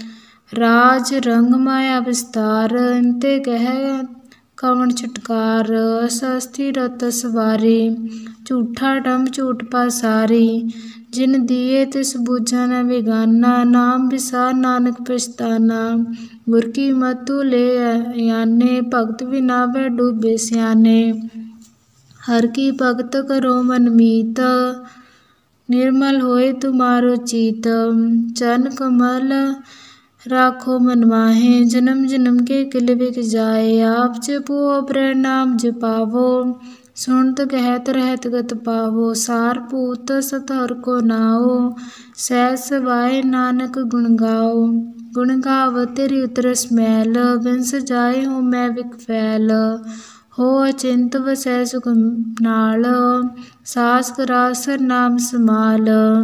राज रंग माया विस्तार, इनते कह कवण छटकार। सस्ती रत सवारी, झूठा डम झूठ पासारी। जिन दिए तिस बूझा न बेगाना, नाम विसार नानक पछताना। गुर की मतु ले याने, भगत बिना वै डूबे स्याने। हर की भगत करो मन मीत, निर्मल होए तुम्हारो चीत। चरण कमल राखो मन माहे, जन्म जन्म के किल बिक जाए। आप जपो अपने नाम जपावो, सुनत कहत रहत गत पावो। सार पूत सत हर को नाओ, सहज सवाय नानक गुण गाओ। गुण गावत रि उतरस मैल, बिंस जाए हो मैं विक फैल। हो अचिंत वसै सुख नाल, सास करास हर नाम समाल।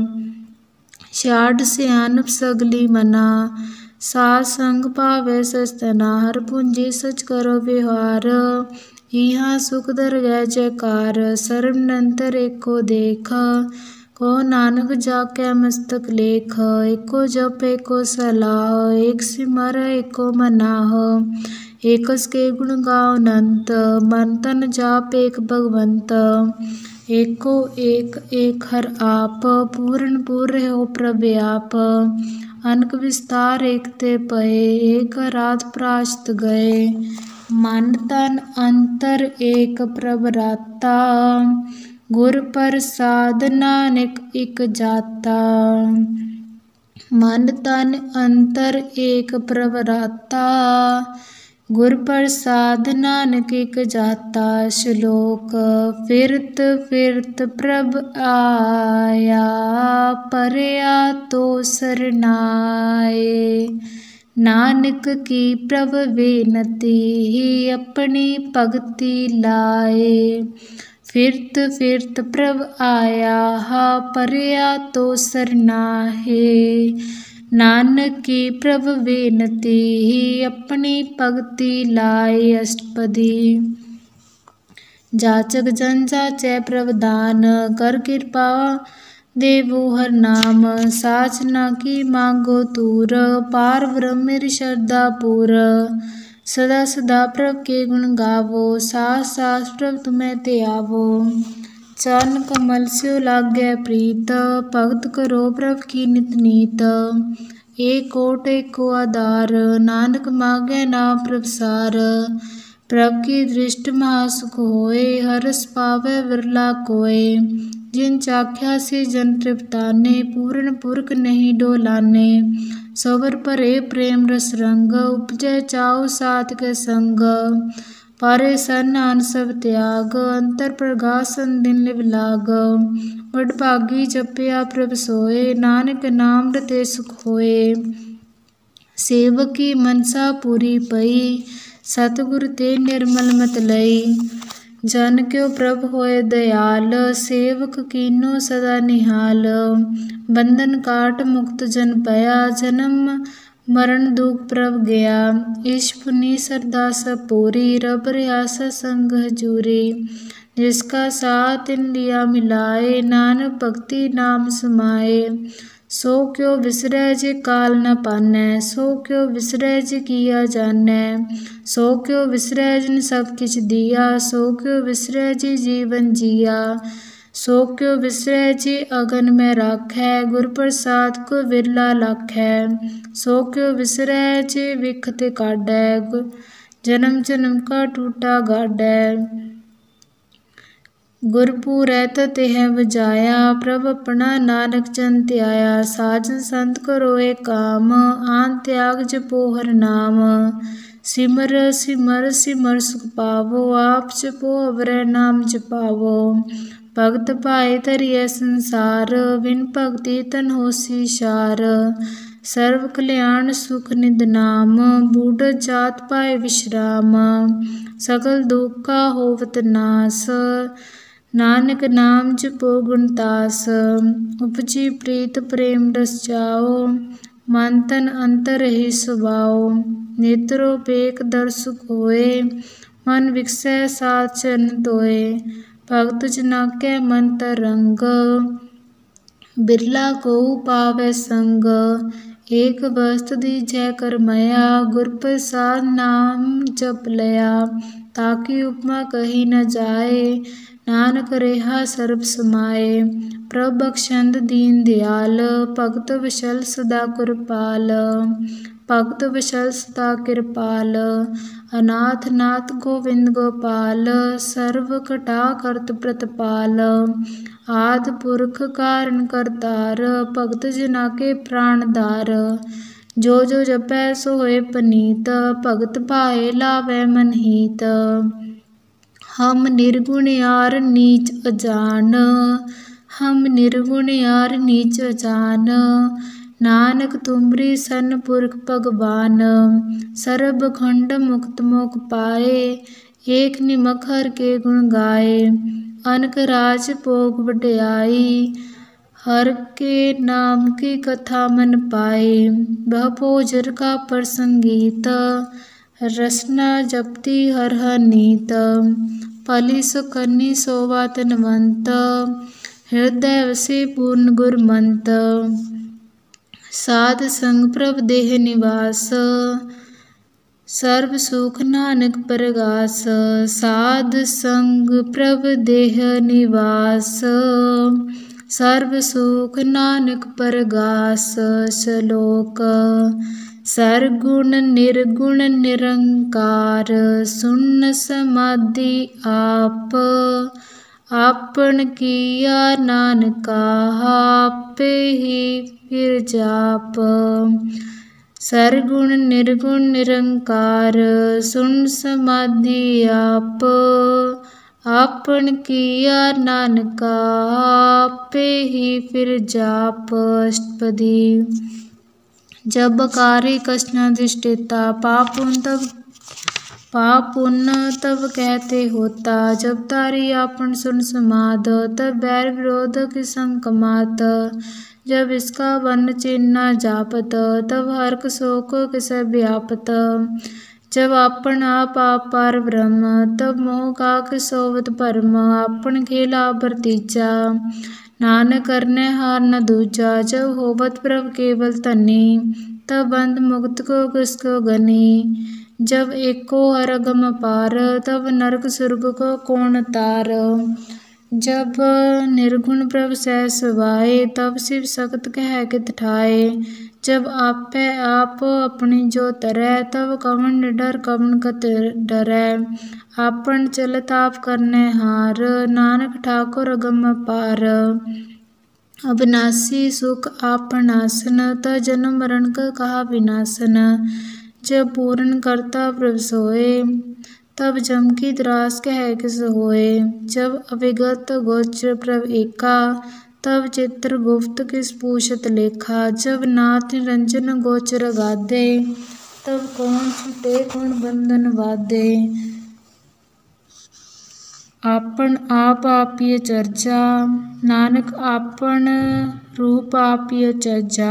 छाड़ सियानप सगली मना, सास संग पावै सस्तना। हर पूंजी सच करो व्यवहार, इहाँ सुख दर गै जयकार। सर्व निरंतर एको देख, को नानक जाकै मस्तक लेख। एको जप एको सलाह, एक सिमर एको मनाह। एकस के गुण गाओ अनंत, मन तन जाप एक भगवंत। एको एक एक हर आप, पूर्ण पूर्ण हो प्रव्याप। अनक विस्तार एक ते पए, एक रात प्राश्त गए। मन तन अंतर एक प्रभ राता, गुर प्रसाद नानक इक जाता। मन तन अंतर एक प्रभ राता, गुर प्रसाद नानक इक जाता। श्लोक। फिरत फिरत प्रभ आया, परया तो सरनाए। नानक की प्रभ बेनती, अपनी भगति लाए। फिरत फिरत प्रभ आया, परया तो सरनाहे। नानक की प्रभ बेनती, अपनी भगति लाए। अष्टपदी। जाचक जन जाचै प्रभ दान, कर कृपा देवो हर नाम। साच न की मांगो तूर, पार ब्रह्म मेरी श्रद्धा पूर। सदा सदा प्रभ के गुण गावो, सास सास प्रभ तुम्हें ते आवो। चरण कमल स्यो लागै प्रीत, भगत करो प्रभ की नित नीत। एक ओट एको आधार, नानक मांगै नाम प्रभ सार। प्रभ की दृष्टि महासुख होए, हरस पावै विरला कोय। जिन चाख्या से जन तृप्ताने, पूर्ण पुरख नहीं डोलाने। सबर परे प्रेम रस रंग, उपजै चाउ सात के संग। पारे सरनान सब त्याग, अंतर प्रगासन दिन लिव लाग। वडभागी जपया प्रभ सोए, नानक नाम रते सुख होए। सेवक की मनसा पूरी पई, सतगुर ते निर्मल मत लई। जन क्यों प्रभ होए दयाल, सेवक कीनो सदा निहाल। बंधन काट मुक्त जन पया, जन्म मरण दुख प्रभ गया। ईश पुनि सरदा सब पूरी, रब रियासा संग हजूरी। जिसका साथ इन लिया मिलाए, नानक भक्ति नाम समाए। सो क्यों विसरै जे काल न पानै, सो क्यों विसरै जे किया जानै। सो क्यों विसरै जिन सब किछ दिया, सो क्यों विसरै जे जीवन जिया। सो क्यों विसरै जे अगन में राखै, गुर प्रसाद को बिरला लाखै। सो क्यों विसरै जे विख ते काढै, जन्म जन्म का टूटा गाढै। गुरपुरै तेह बजाया, प्रभ अपना नानक जन त्याया। साजन संत करो एक काम, आन त्याग जपो हर नाम। सिमर सिमर सिमर सुख पावो, आप जपो अवरै नाम जपावो। भगत पाए धरिय संसार, बिन भगति तन होसी सार। सर्व कल्याण सुख निध नाम, बूढ़ जात पाए विश्राम। सकल दुख का होवत नास, नानक नाम जपो गुणतास। उपजी प्रीत प्रेम रस जाओ, मन तन अंतर ही स्वभाव। नेत्रो पेख दर सुख होए, मन विकसै सात चरण तोए। भगत जना कै मन तरंग, बिरला को पावै संग। एक वस्त दीजै कर मया, गुर प्रसाद नाम जप लया। ताकि उपमा कही न जाए, नानक रेहा सर्ब समाए। प्रभ बख्शंद दीन दयाल, भगत वशल सदा कृपाल। भगत वशल सदा कृपाल, अनाथ नाथ गोविंद गोपाल। सर्व कटा करत प्रतपाल, आद पुरख कारण करतार। भगत जना के प्राणधार, जो जो जपै सो होए पनीत। भगत भाए लावै मन हीत, हम निर्गुण यार नीच अजान। हम निर्गुण यार नीच अजान, नानक तुमरी सन पुरख भगवान। सर्ब खंड मुक्त मोख पाए, एक निमक हर के गुण गाए। अनक राज भोग वड्याई, हर के नाम की कथा मन पाए। वह भोजर का प्रसंगीत, रसना जपती हर नीत। पली सुकन्नी शोभा तनवंत, हृदय वसी पूर्ण गुरमंत। साध संग प्रभ देह निवास, सर्व सुख नानक परगास। साध संग प्रभ देह निवास, सर्व सुख नानक परगास। श्लोक। सरगुण निर्गुण निरंकार सुन समाधि आप। आपन किया नानका आपे ही फिर जाप। सरगुण निर्गुण निरंकार सुन समाधि आप। आपन किया नानका आपे ही फिर जाप। अष्टपदी। जब कार्य कष्णाधिष्ठिता पाप पुण्य तब कहते होता। जब तारी आपन सुन समाध तब बैर विरोध की संक मात। जब इसका वन चिन्ह जापत तब हर्क शोक किसे व्यापत। जब आपन आप पार ब्रह्म तब मोह काक सोवत परम। आपन खेला भरतीजा नानक करने हार न दूजा। जब होवत प्रभ केवल तनी तब बंद मुक्त को किसको गनी। जब एको हर अगम पार तब नरक स्वर्ग को कौन तार। जब निर्गुण प्रभ सह सुभाए तब शिव सख्त कह कित ठाए। जब आपे आप अपनी जो तरह तब कवन निडर कवन कत डरै। आपन चलत आप करने हार नानक ठाकुर अगम पार। अविनाशी सुख आपन आसन त जन्म मरण का कहा विनाशन। जब पूर्ण करता प्रभ सोए तब जम की त्रास कह किस होए। जब अविगत गोचर प्रभ एका तब चित्र गुप्त किस पूछत लेखा। जब नाथ निरंजन गोचर गादे तब कौन छुटे कौन बंधन बाधे। आपन आप आपिय चर्चा नानक आपन रूप आपिय चर्चा।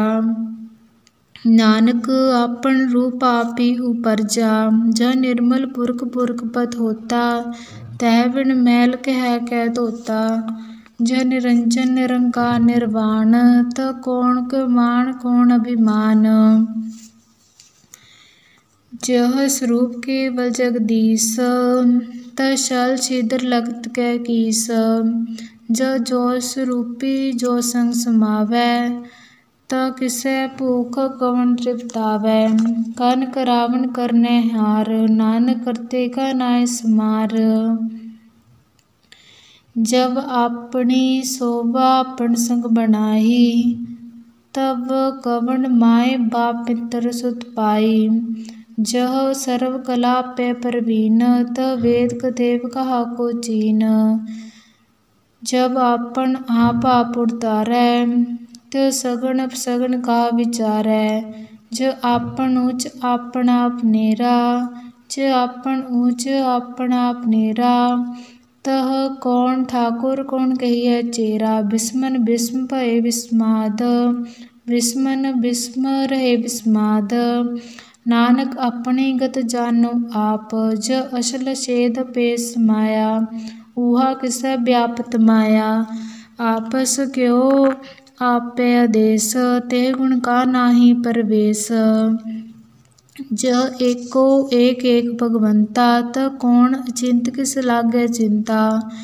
नानक आपन रूप आपी उपरजा। जह निर्मल पुरख पुरख पत होता तह बिन मैल कह धोता। जह निरंजन निरंकार निर्वाण त कौन के मान कौन अभिमान। जह स्वरूप केवल जगदीश त छल छिद्र लगत कै कीस। जह जो स्वरूपी जो संग समावै त किसे भूख कवन तृप्तावै। कन करावन करने हार नानक करते का नाय समार। जब अपनी शोभा अपन संग बनाई तब कवन माय बाप मित्र सुत पाई। जह सर्व कला पे परवीन त वेद कदेव कहा को चीन। जब आपन आप उतारै त्यो सगुन अपसगुन का विचारै। जो आपन ऊंच आपन आप नेरा जो आपन ऊंच आपन आप नेरा। तह कौन ठाकुर कौन कहिए चेरा। बिस्मन बिस्म भये बिस्माद बिस्मन बिस्म रहे बिस्माद। नानक अपनी गत जानो आप जो असल छेद पेश माया। ऊहा किसे व्यापत माया आपस क्यों आपे आदेश। ते गुण का नाही परवेश। जह एको एक एक भगवंता त कौन अचिंत किस लागे चिंता।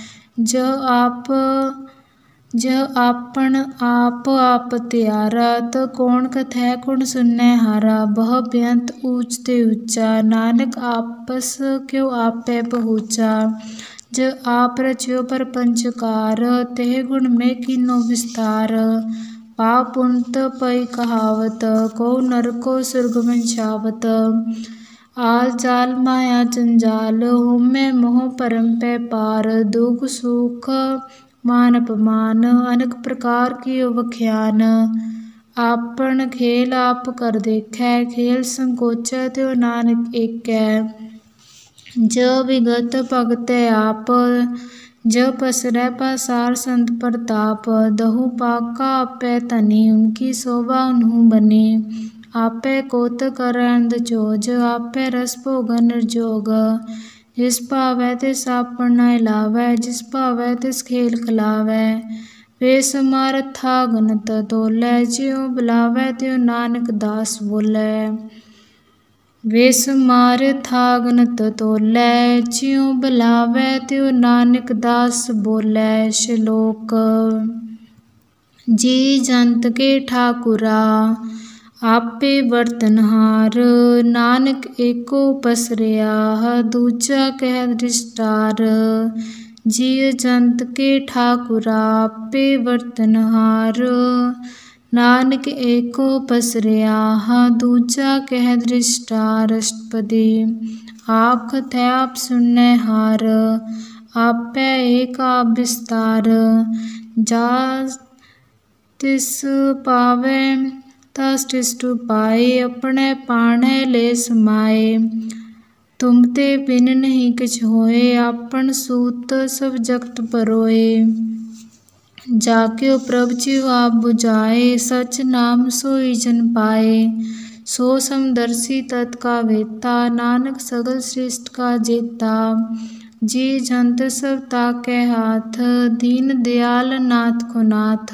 जह आपन आप त्यारा त कौन कथै कौन सुनने हारा। बह बेअंत ऊंच ते ऊंचा नानक आपस क्यों आपे पहुँचा। जह आप रच्यो परपंचकार तेह गुण में कीनो विस्तार। पाप पुण्य पई कहावत को नरको स्वर्ग वंशावत। आल जाल माया जंजाल होमे मोह परम पे पार। दुख सुख मान अपमान अनेक प्रकार की व्याख्यान। आपन खेल आप कर देखे खेल संकोचै त्यो नानक एकै। जह विगत भगते आप जह पसरै पासार संत प्रताप। दहु पाका आपे तनी उनकी शोभा उन्हु बनी। आपे कोत करंद चोज आपे रस भोगन निर्जोग। जिस भावै तिस आपन नाय लावै जिस भावै तिस खेल खिलावै। वे समारथ था गनत तोलै ज्यों बुलावै त्यों नानक दास बोलै। वे समारथ था गनत तोलै ज्यों बुलावै त्यों नानक दास बोलै। श्लोक। जी जंत के ठाकुरा आपे बर्तनहार। नानक एको पसरिया दूजा कह दृष्टार। जीव जंत के ठाकुरा आपे बर्तनहार। नानक एको पसरिया दूजा कह दृष्टार। अष्टपदी। आप कथै आप सुनने हार। आपै एक आप विस्तार। जा तिस पावै तस टिस्टु पाए। अपने पाणै ले समाए। तुम ते बिन नहीं किछ होए। आपन सूत सब जगत परोए। जाक्यो प्रभ जीव आप बुझाए। सच नाम सोई जन पाए। सो समदर्शी तत् का वेता। नानक सगल सृष्ट का जेता। जी जंत सब ताकै हाथ। दीन दयाल नाथ को नाथ।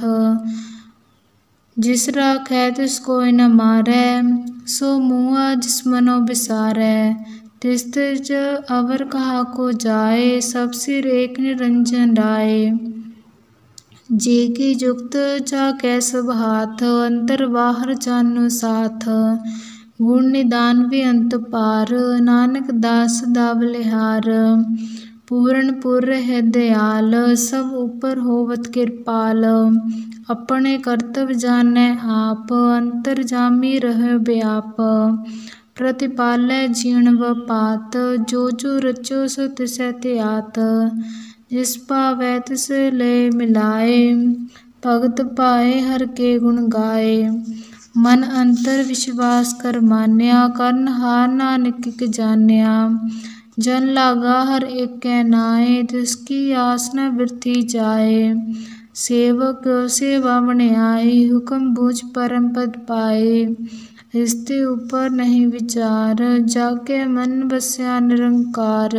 जिस राखै तिस कोई न मारै। सो मुआ जिस मनो बिसारै। तिस तिज अवर कहा को जाए। सब सिर एक निरंजन राय। जी की जुक्त जाकै सब हाथ। अंतर बाहर जानो साथ। गुण निदान भी अंत पार। नानक दास सदा बलिहार। पूर्ण पुर है दयाल। सब ऊपर होवत कृपाल। अपने कर्तव्य जानै आप। अंतर जामी रह व्याप। प्रतिपालै जीण व पात। जो जो रचो सो तिसै त्यात। जिस पावै तिस ले मिलाए। भगत पाए हर के गुण गाए। मन अंतर विश्वास कर मान्या। करन हार नानक के जान्या। जन लागा हर एक कै नाए। तिसकी आस न बिरथी जाए। सेवक सेवा बन आई। हुक्म बूझ परम पद पाए। इसते ऊपर नहीं विचार। जाके मन बस्या निरंकार।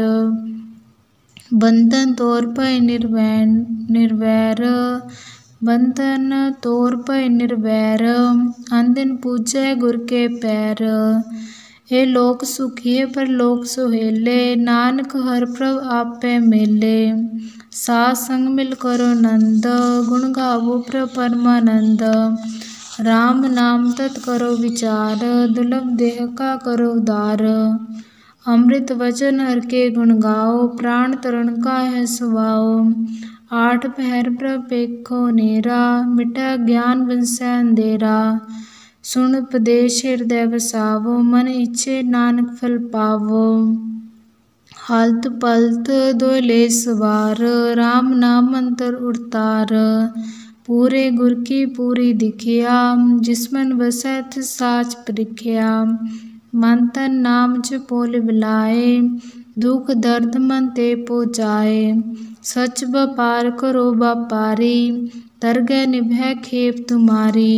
बंधन तोर भय निर्वैर। बंधन तोर भय निर्वैर। अंदिन पूजै गुर के पैर। हे लोक सुखिए परलोक सुहेले। नानक हर प्रभ आपै मेले। साध संग मिल करो नंद। गुण गावो प्रभ परमानंद। राम नाम तत् करो विचार। दुर्लभ देह का करो उदार। अमृत वचन हर के गुण गाओ। प्राण तरण का है सुभाओ। आठ पहर प्रभ पेखो नेरा। मिटा ज्ञान बिनसै अंधेरा। सुन उपदेश हृदय बसावो। मन इच्छे नानक फल पावो। हलत पलत दोय ले सवार। राम नाम अंतर उरतार। पूरे गुर की पूरी दिखिया। जिसमन बसै तिस साच परिख्या। मन तन नाम जपो लिवलाए। दुख दर्द मन ते पो जाए। सच व्यापार करो व्यापारी। तरगै निभै खेप तुम्हारी।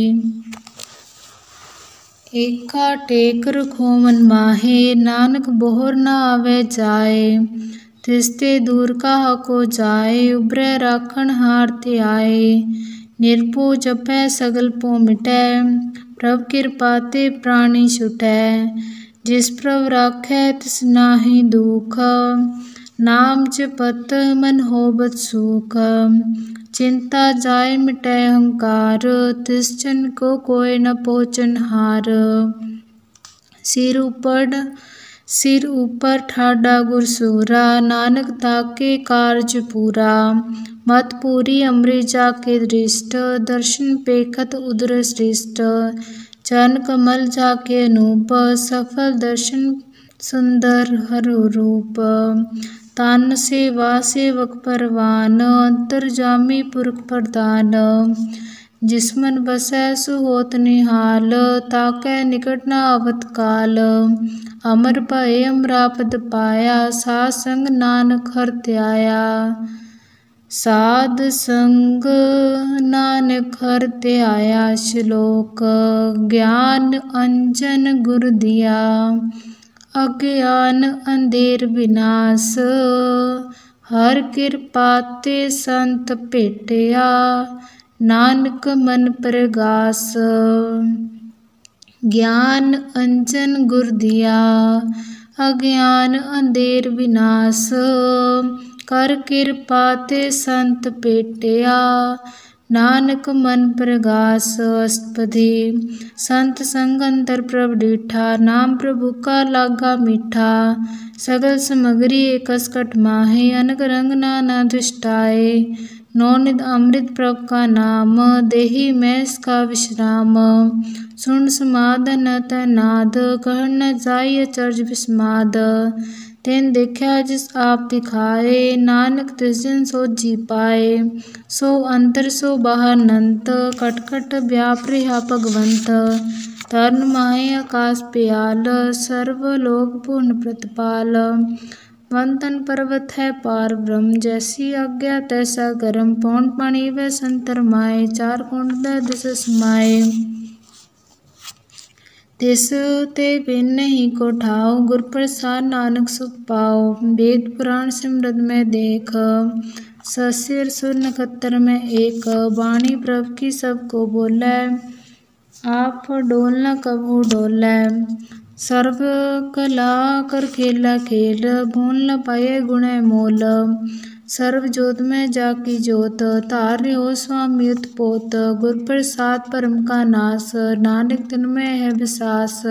एका टेक रखो मन माहे। नानक बोहर न आवे जाए। तिसते दूर कहा को जाए। उबरै राखण हार त्याए। निरपो जपै सगल पो मिटै। प्रभ कृपा ते प्राणी छुटै। जिस प्रभ राखै तिस नाहि दुख। नाम जपत मन होबत सुख। चिंता जाय मिटै अहंकार। तिस जन को कोय न पहुँचन हार। सिर ऊपर ठाडा गुर सूरा। नानक ताके कारज पूरा। मत पूरी अमृत जाके दृष्ट। दर्शन पेखत उदर सृष्ट। चरण कमल जाके अनूप। सफल दर्शन सुंदर हर रूप। तान सेवा सेवक परवान। अंतर्जामी पुरख प्रधान। जिसमन बसै सो होत निहाल। ताकै निकट न आवत काल। अमर भय अमरापद पाया। साध संग नानक हर त्याया। साध संग नानक हर त्याया। श्लोक। ज्ञान अंजन गुर दिया। अज्ञान अंधेर विनाश। हर कृपा ते संत भेटिया। नानक मन प्रगास। ज्ञान अंजन गुर दिया। अज्ञान अंधेर विनाश। कर कृपा ते संत भेटिया। नानक मन प्रगास अष्टपदी। संत संग अंतर प्रभ डीठा, नाम प्रभु का लागा मीठा। सगल समगरी एक असकट माहे, अनक रंग नाना दृष्टाए। नौनिध अमृत प्रभ का नाम, देहि मैस का विश्राम। सुन समाधन तै नाद, कह न जाय चर्ज विस्माद। तेन देखा जिस आप दिखाए, नानक तिस जन सो जी पाए। सो अंतर सो बाहर नंत, कट कट व्याप रहा भगवंत। तरुण माहे आकाश प्याल, सर्वलोक पूर्ण प्रतिपाल। वंतन पर्वत है पार ब्रह्म, जैसी आज्ञा तैसा कर्म। पौंड पानी वह संतर माए, चार कोण दिस समाए। तिस ते बिन नहीं को ठाओ, गुर प्रसाद नानक सुख पाओ। वेद पुराण सिमरत में देख, ससिर सुर नक्षत्र में एक। वाणी प्रभ की सबको बोलै, आप डोल न कबू डोलै। सर्व कला कर खेला खेल, भूल न पाए गुण मोल। सर्व जोत में जाकी जोत, तारे हो स्वामी उत्पोत। गुर प्रसाद परम का नाश, नानक तिन में है विश्वास।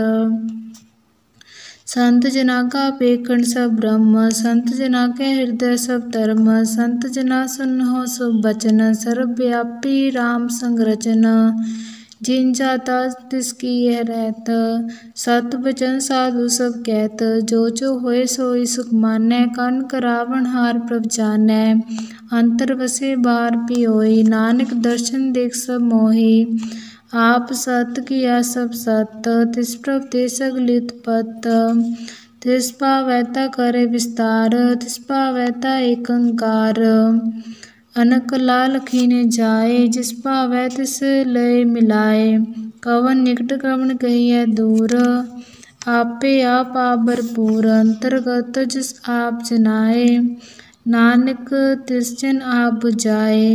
संत जना का पेखण सब ब्रह्म, संत जना के हृदय सब धर्म। संत जना सुन हो शुभ बचन, सर्वव्यापी राम संग रचन। जिन जाता तिसकी यह रहत, सत बचन साधु सब कहत। जो जो होए सोई सुख मानै, कन करावण हार प्रभ जानै। अंतर बसे बार पियोई, नानक दर्शन देख सब मोही। आप सत किया सब सत, तिस प्रभ ते सगली उत्पत। तिस पावैता करे विस्तार, तिस पावैता एक अंकार। अनक लाल खीने जाए, जिस पावै तिस लय मिलाए। कवन निकट कवन कहिए दूर, आपे आप भरपूर। अंतर्गत जिस आप जनाए, नानक तिस जन आप बुझाए।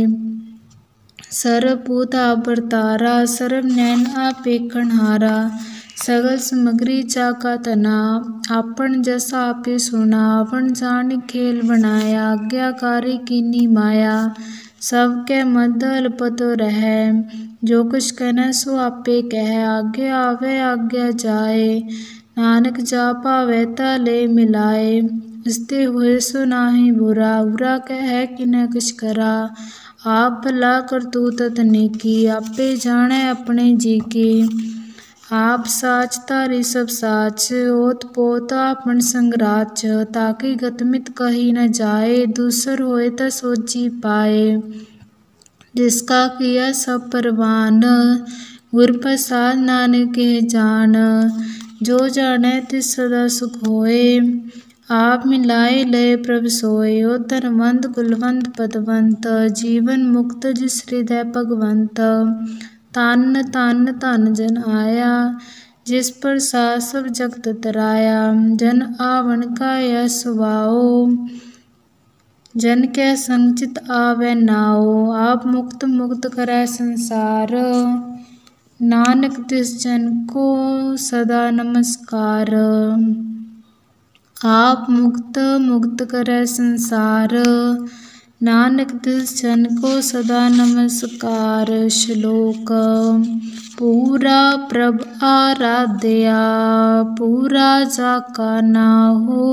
सर्वभूत आप बरतारा, सर्व नैन आप पेखण हारा। सगल समगरी चाका तना, आपन जसा आपे सुना। आपन जान खेल बनाया, आज्ञाकारी कीनी माया। सबके मध्य अल्पत रहै, जो कुछ कहना सो आपे कह। आगे आवे आज्ञा जाए, नानक जा पावै ता ले मिलाए। इसते हुए सो नाहि बुरा, बुरा कह कि न कुछ करा। आप भला करतूत तनिकी, आपे जाने अपने जी की। आप साच तारी सब साच, ओत पोत आपन संगराच। ताकि गतमित कही न जाए, दूसर होए त सोची पाए। जिसका किया सब परवान, गुर प्रसाद नानक के जान। जो जाने तिस सदा सुख होए, आप मिलाए लय प्रभ सोए। ओ धनवंत कुलवंत पदवंत, जीवन मुक्त जिस हृदय भगवंत। तन तन धन जन आया, जिस प्रसाद सब जगत तराया। जन आवन का यह स्वभाव, जन के संचित आवे नाओ। आप मुक्त मुक्त करै संसार, नानक तिस जन को सदा नमस्कार। आप मुक्त मुक्त करै संसार, नानक तिस जन को सदा नमस्कार। श्लोक। पूरा प्रभ आराध्या, पूरा जाका नाहो।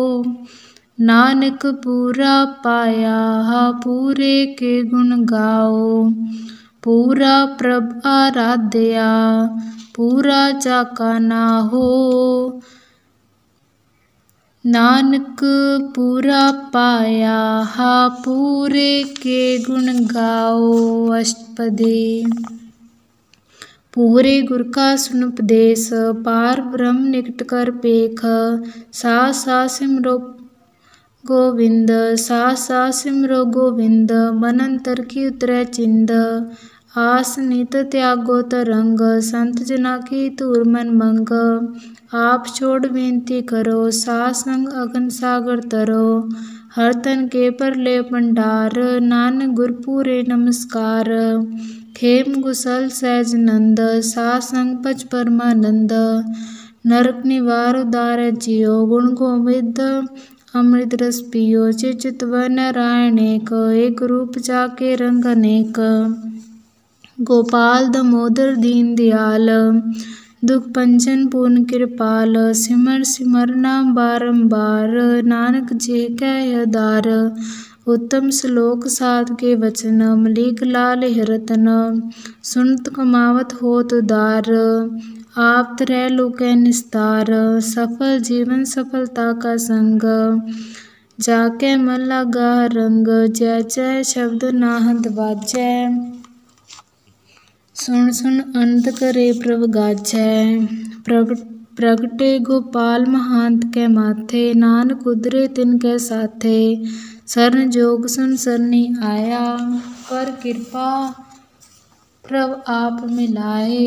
नानक पूरा पाया, पूरे के गुण गाओ। पूरा प्रभ आराध्या, पूरा जाका नाहो। नानक पूरा पाया, पूरे के गुण गाओ। अष्टपदी। पूरे गुर का सुन उपदेश, पार ब्रह्म निकट कर पेख। सा सिमरो गोविंद, सा सिमरो गोविंद। मन अंतर की उतरै चिंद, आस नित त्यागो तरंग। संत जना की तूर मन मंग, आप छोड़ बेनती करो। सा संग अगन सागर तरो, हर तन के पर ले भंडार। नानक गुर पूरे नमस्कार, खेम गुसल सहज नंद। सा संग पच परमानंद, नरक निवार उदार जियो। गुण गोविंद अमृत रस पियो चितवन नारायणेक, एक रूप जाके रंग अनेक। गोपाल दामोदर दीन दयाल, दुख पंचन पूर्ण कृपाल। सिमर सिमर नाम बारंबार, नानक जे कह आधार। उत्तम श्लोक साध के वचन, मलीक लाल रतन। सुनत कमावत होत उदार, आप तरह लोकै निस्तार। सफल जीवन सफलता का संग, जाके मन लागा रंग। जय जय शब्द नाहद बाजै, सुन सुन अनंत करे प्रभ गाजै। प्रगटे गोपाल महांत के माथे, नानक उदरे तिनके साथे। शरण जोग सुन सरनी आया, कर कृपा प्रभ आप मिलाए।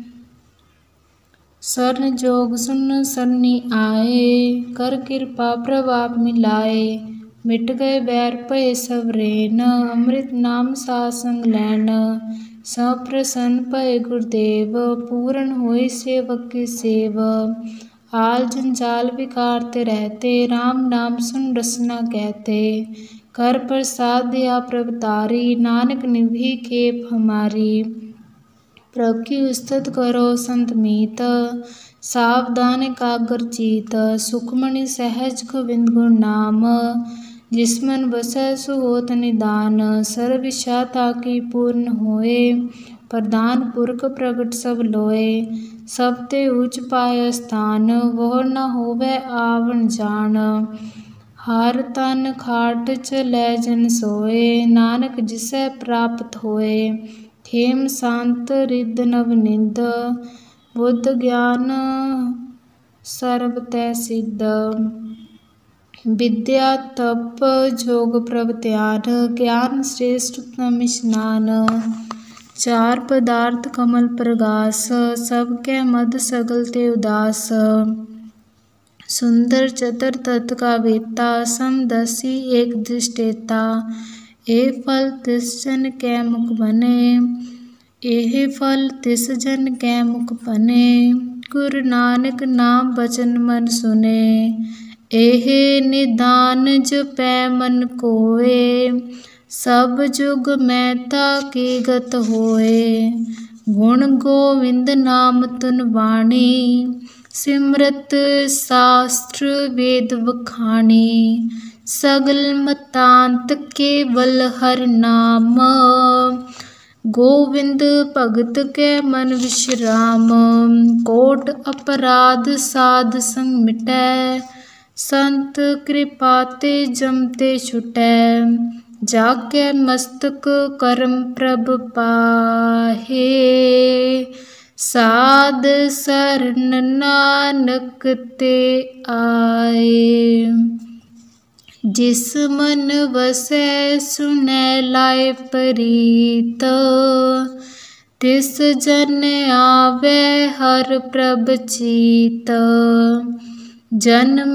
शरण जोग सुन सरनी आए, कर कृपा प्रभ आप मिलाए। मिट गए बैर भय सब रेन, अमृत नाम साध संग लैन। सब प्रसन्न भय गुरुदेव, पूरन होई सेवक की सेव। आल जंजाल विकारते रहते, राम नाम सुन रसना कहते। कर प्रसाद दया प्रभ तारी, नानक निभि खेप हमारी। प्रभु की उस्तत करो संत मीत, सावधान एकाग्र चीत। सुखमणि सहज गोविंद गुण नाम, जिसमन बसै सो होत निदान। सर्व इच्छा ताकी पूर्ण होए, प्रधान पुरख प्रगट सब लोए। सब ते उच्च पाय स्थान, वह न होवे आवन जान। हार तन खाट चलै जन सोए, नानक जिसै प्राप्त होए। खेम शांत रिद नवनिध, बुद्ध ज्ञान सर्ब तै सिद्ध। विद्या तप जोग प्रभ ध्यान, ज्ञान श्रेष्ठ उत्तम स्नान। चार पदार्थ कमल प्रगास, सबके मद सगल ते उदास। सुंदर चतर तत् का वेता, समदर्शी एक दृष्टेता। ए फल तिस जन कै मुख बने, एह फल तिस जन कै मुख बने। गुरु नानक नाम वचन मन सुने, एह निदान जपै मन कोय। सब जुग में ताकी गत होए, गुण गोविंद नाम तुन वाणी। सिमरत शास्त्र वेद बखानी, सगल मतांत केवल हर नाम। गोविंद भगत के मन विश्राम, कोट अपराध साध संग मिटै। संत कृपा ते जमते छुटै, जाके मस्तक करम प्रभ पाहे। साध शरण नानक ते आए, जिस मन वसै सुनै लाए प्रीत। तिस जन आवे हर प्रभ चीत। जन्म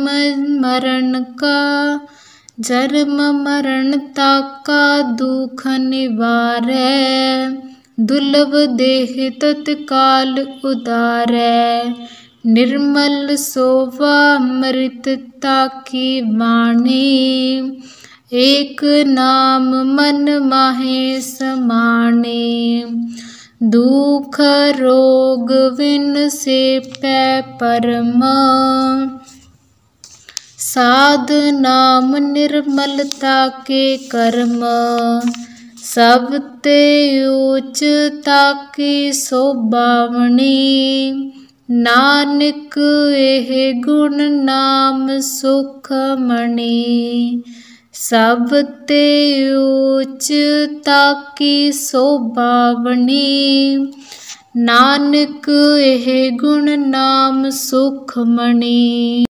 मरण ताका दुख निवारै। दुर्लभ देह तत्काल उदारै, निर्मल सोवा अमृत ताकी वाणी। एक नाम मन माहे समाने, दुख रोग विन से पै परम। साध नाम निर्मलता के कर्म, सब ते ऊच ताकी शोभावनी। नानक एह गुण नाम सुखमणि, सब ते ऊच ताकी शोभावनी। नानक एह गुण नाम सुखमणि।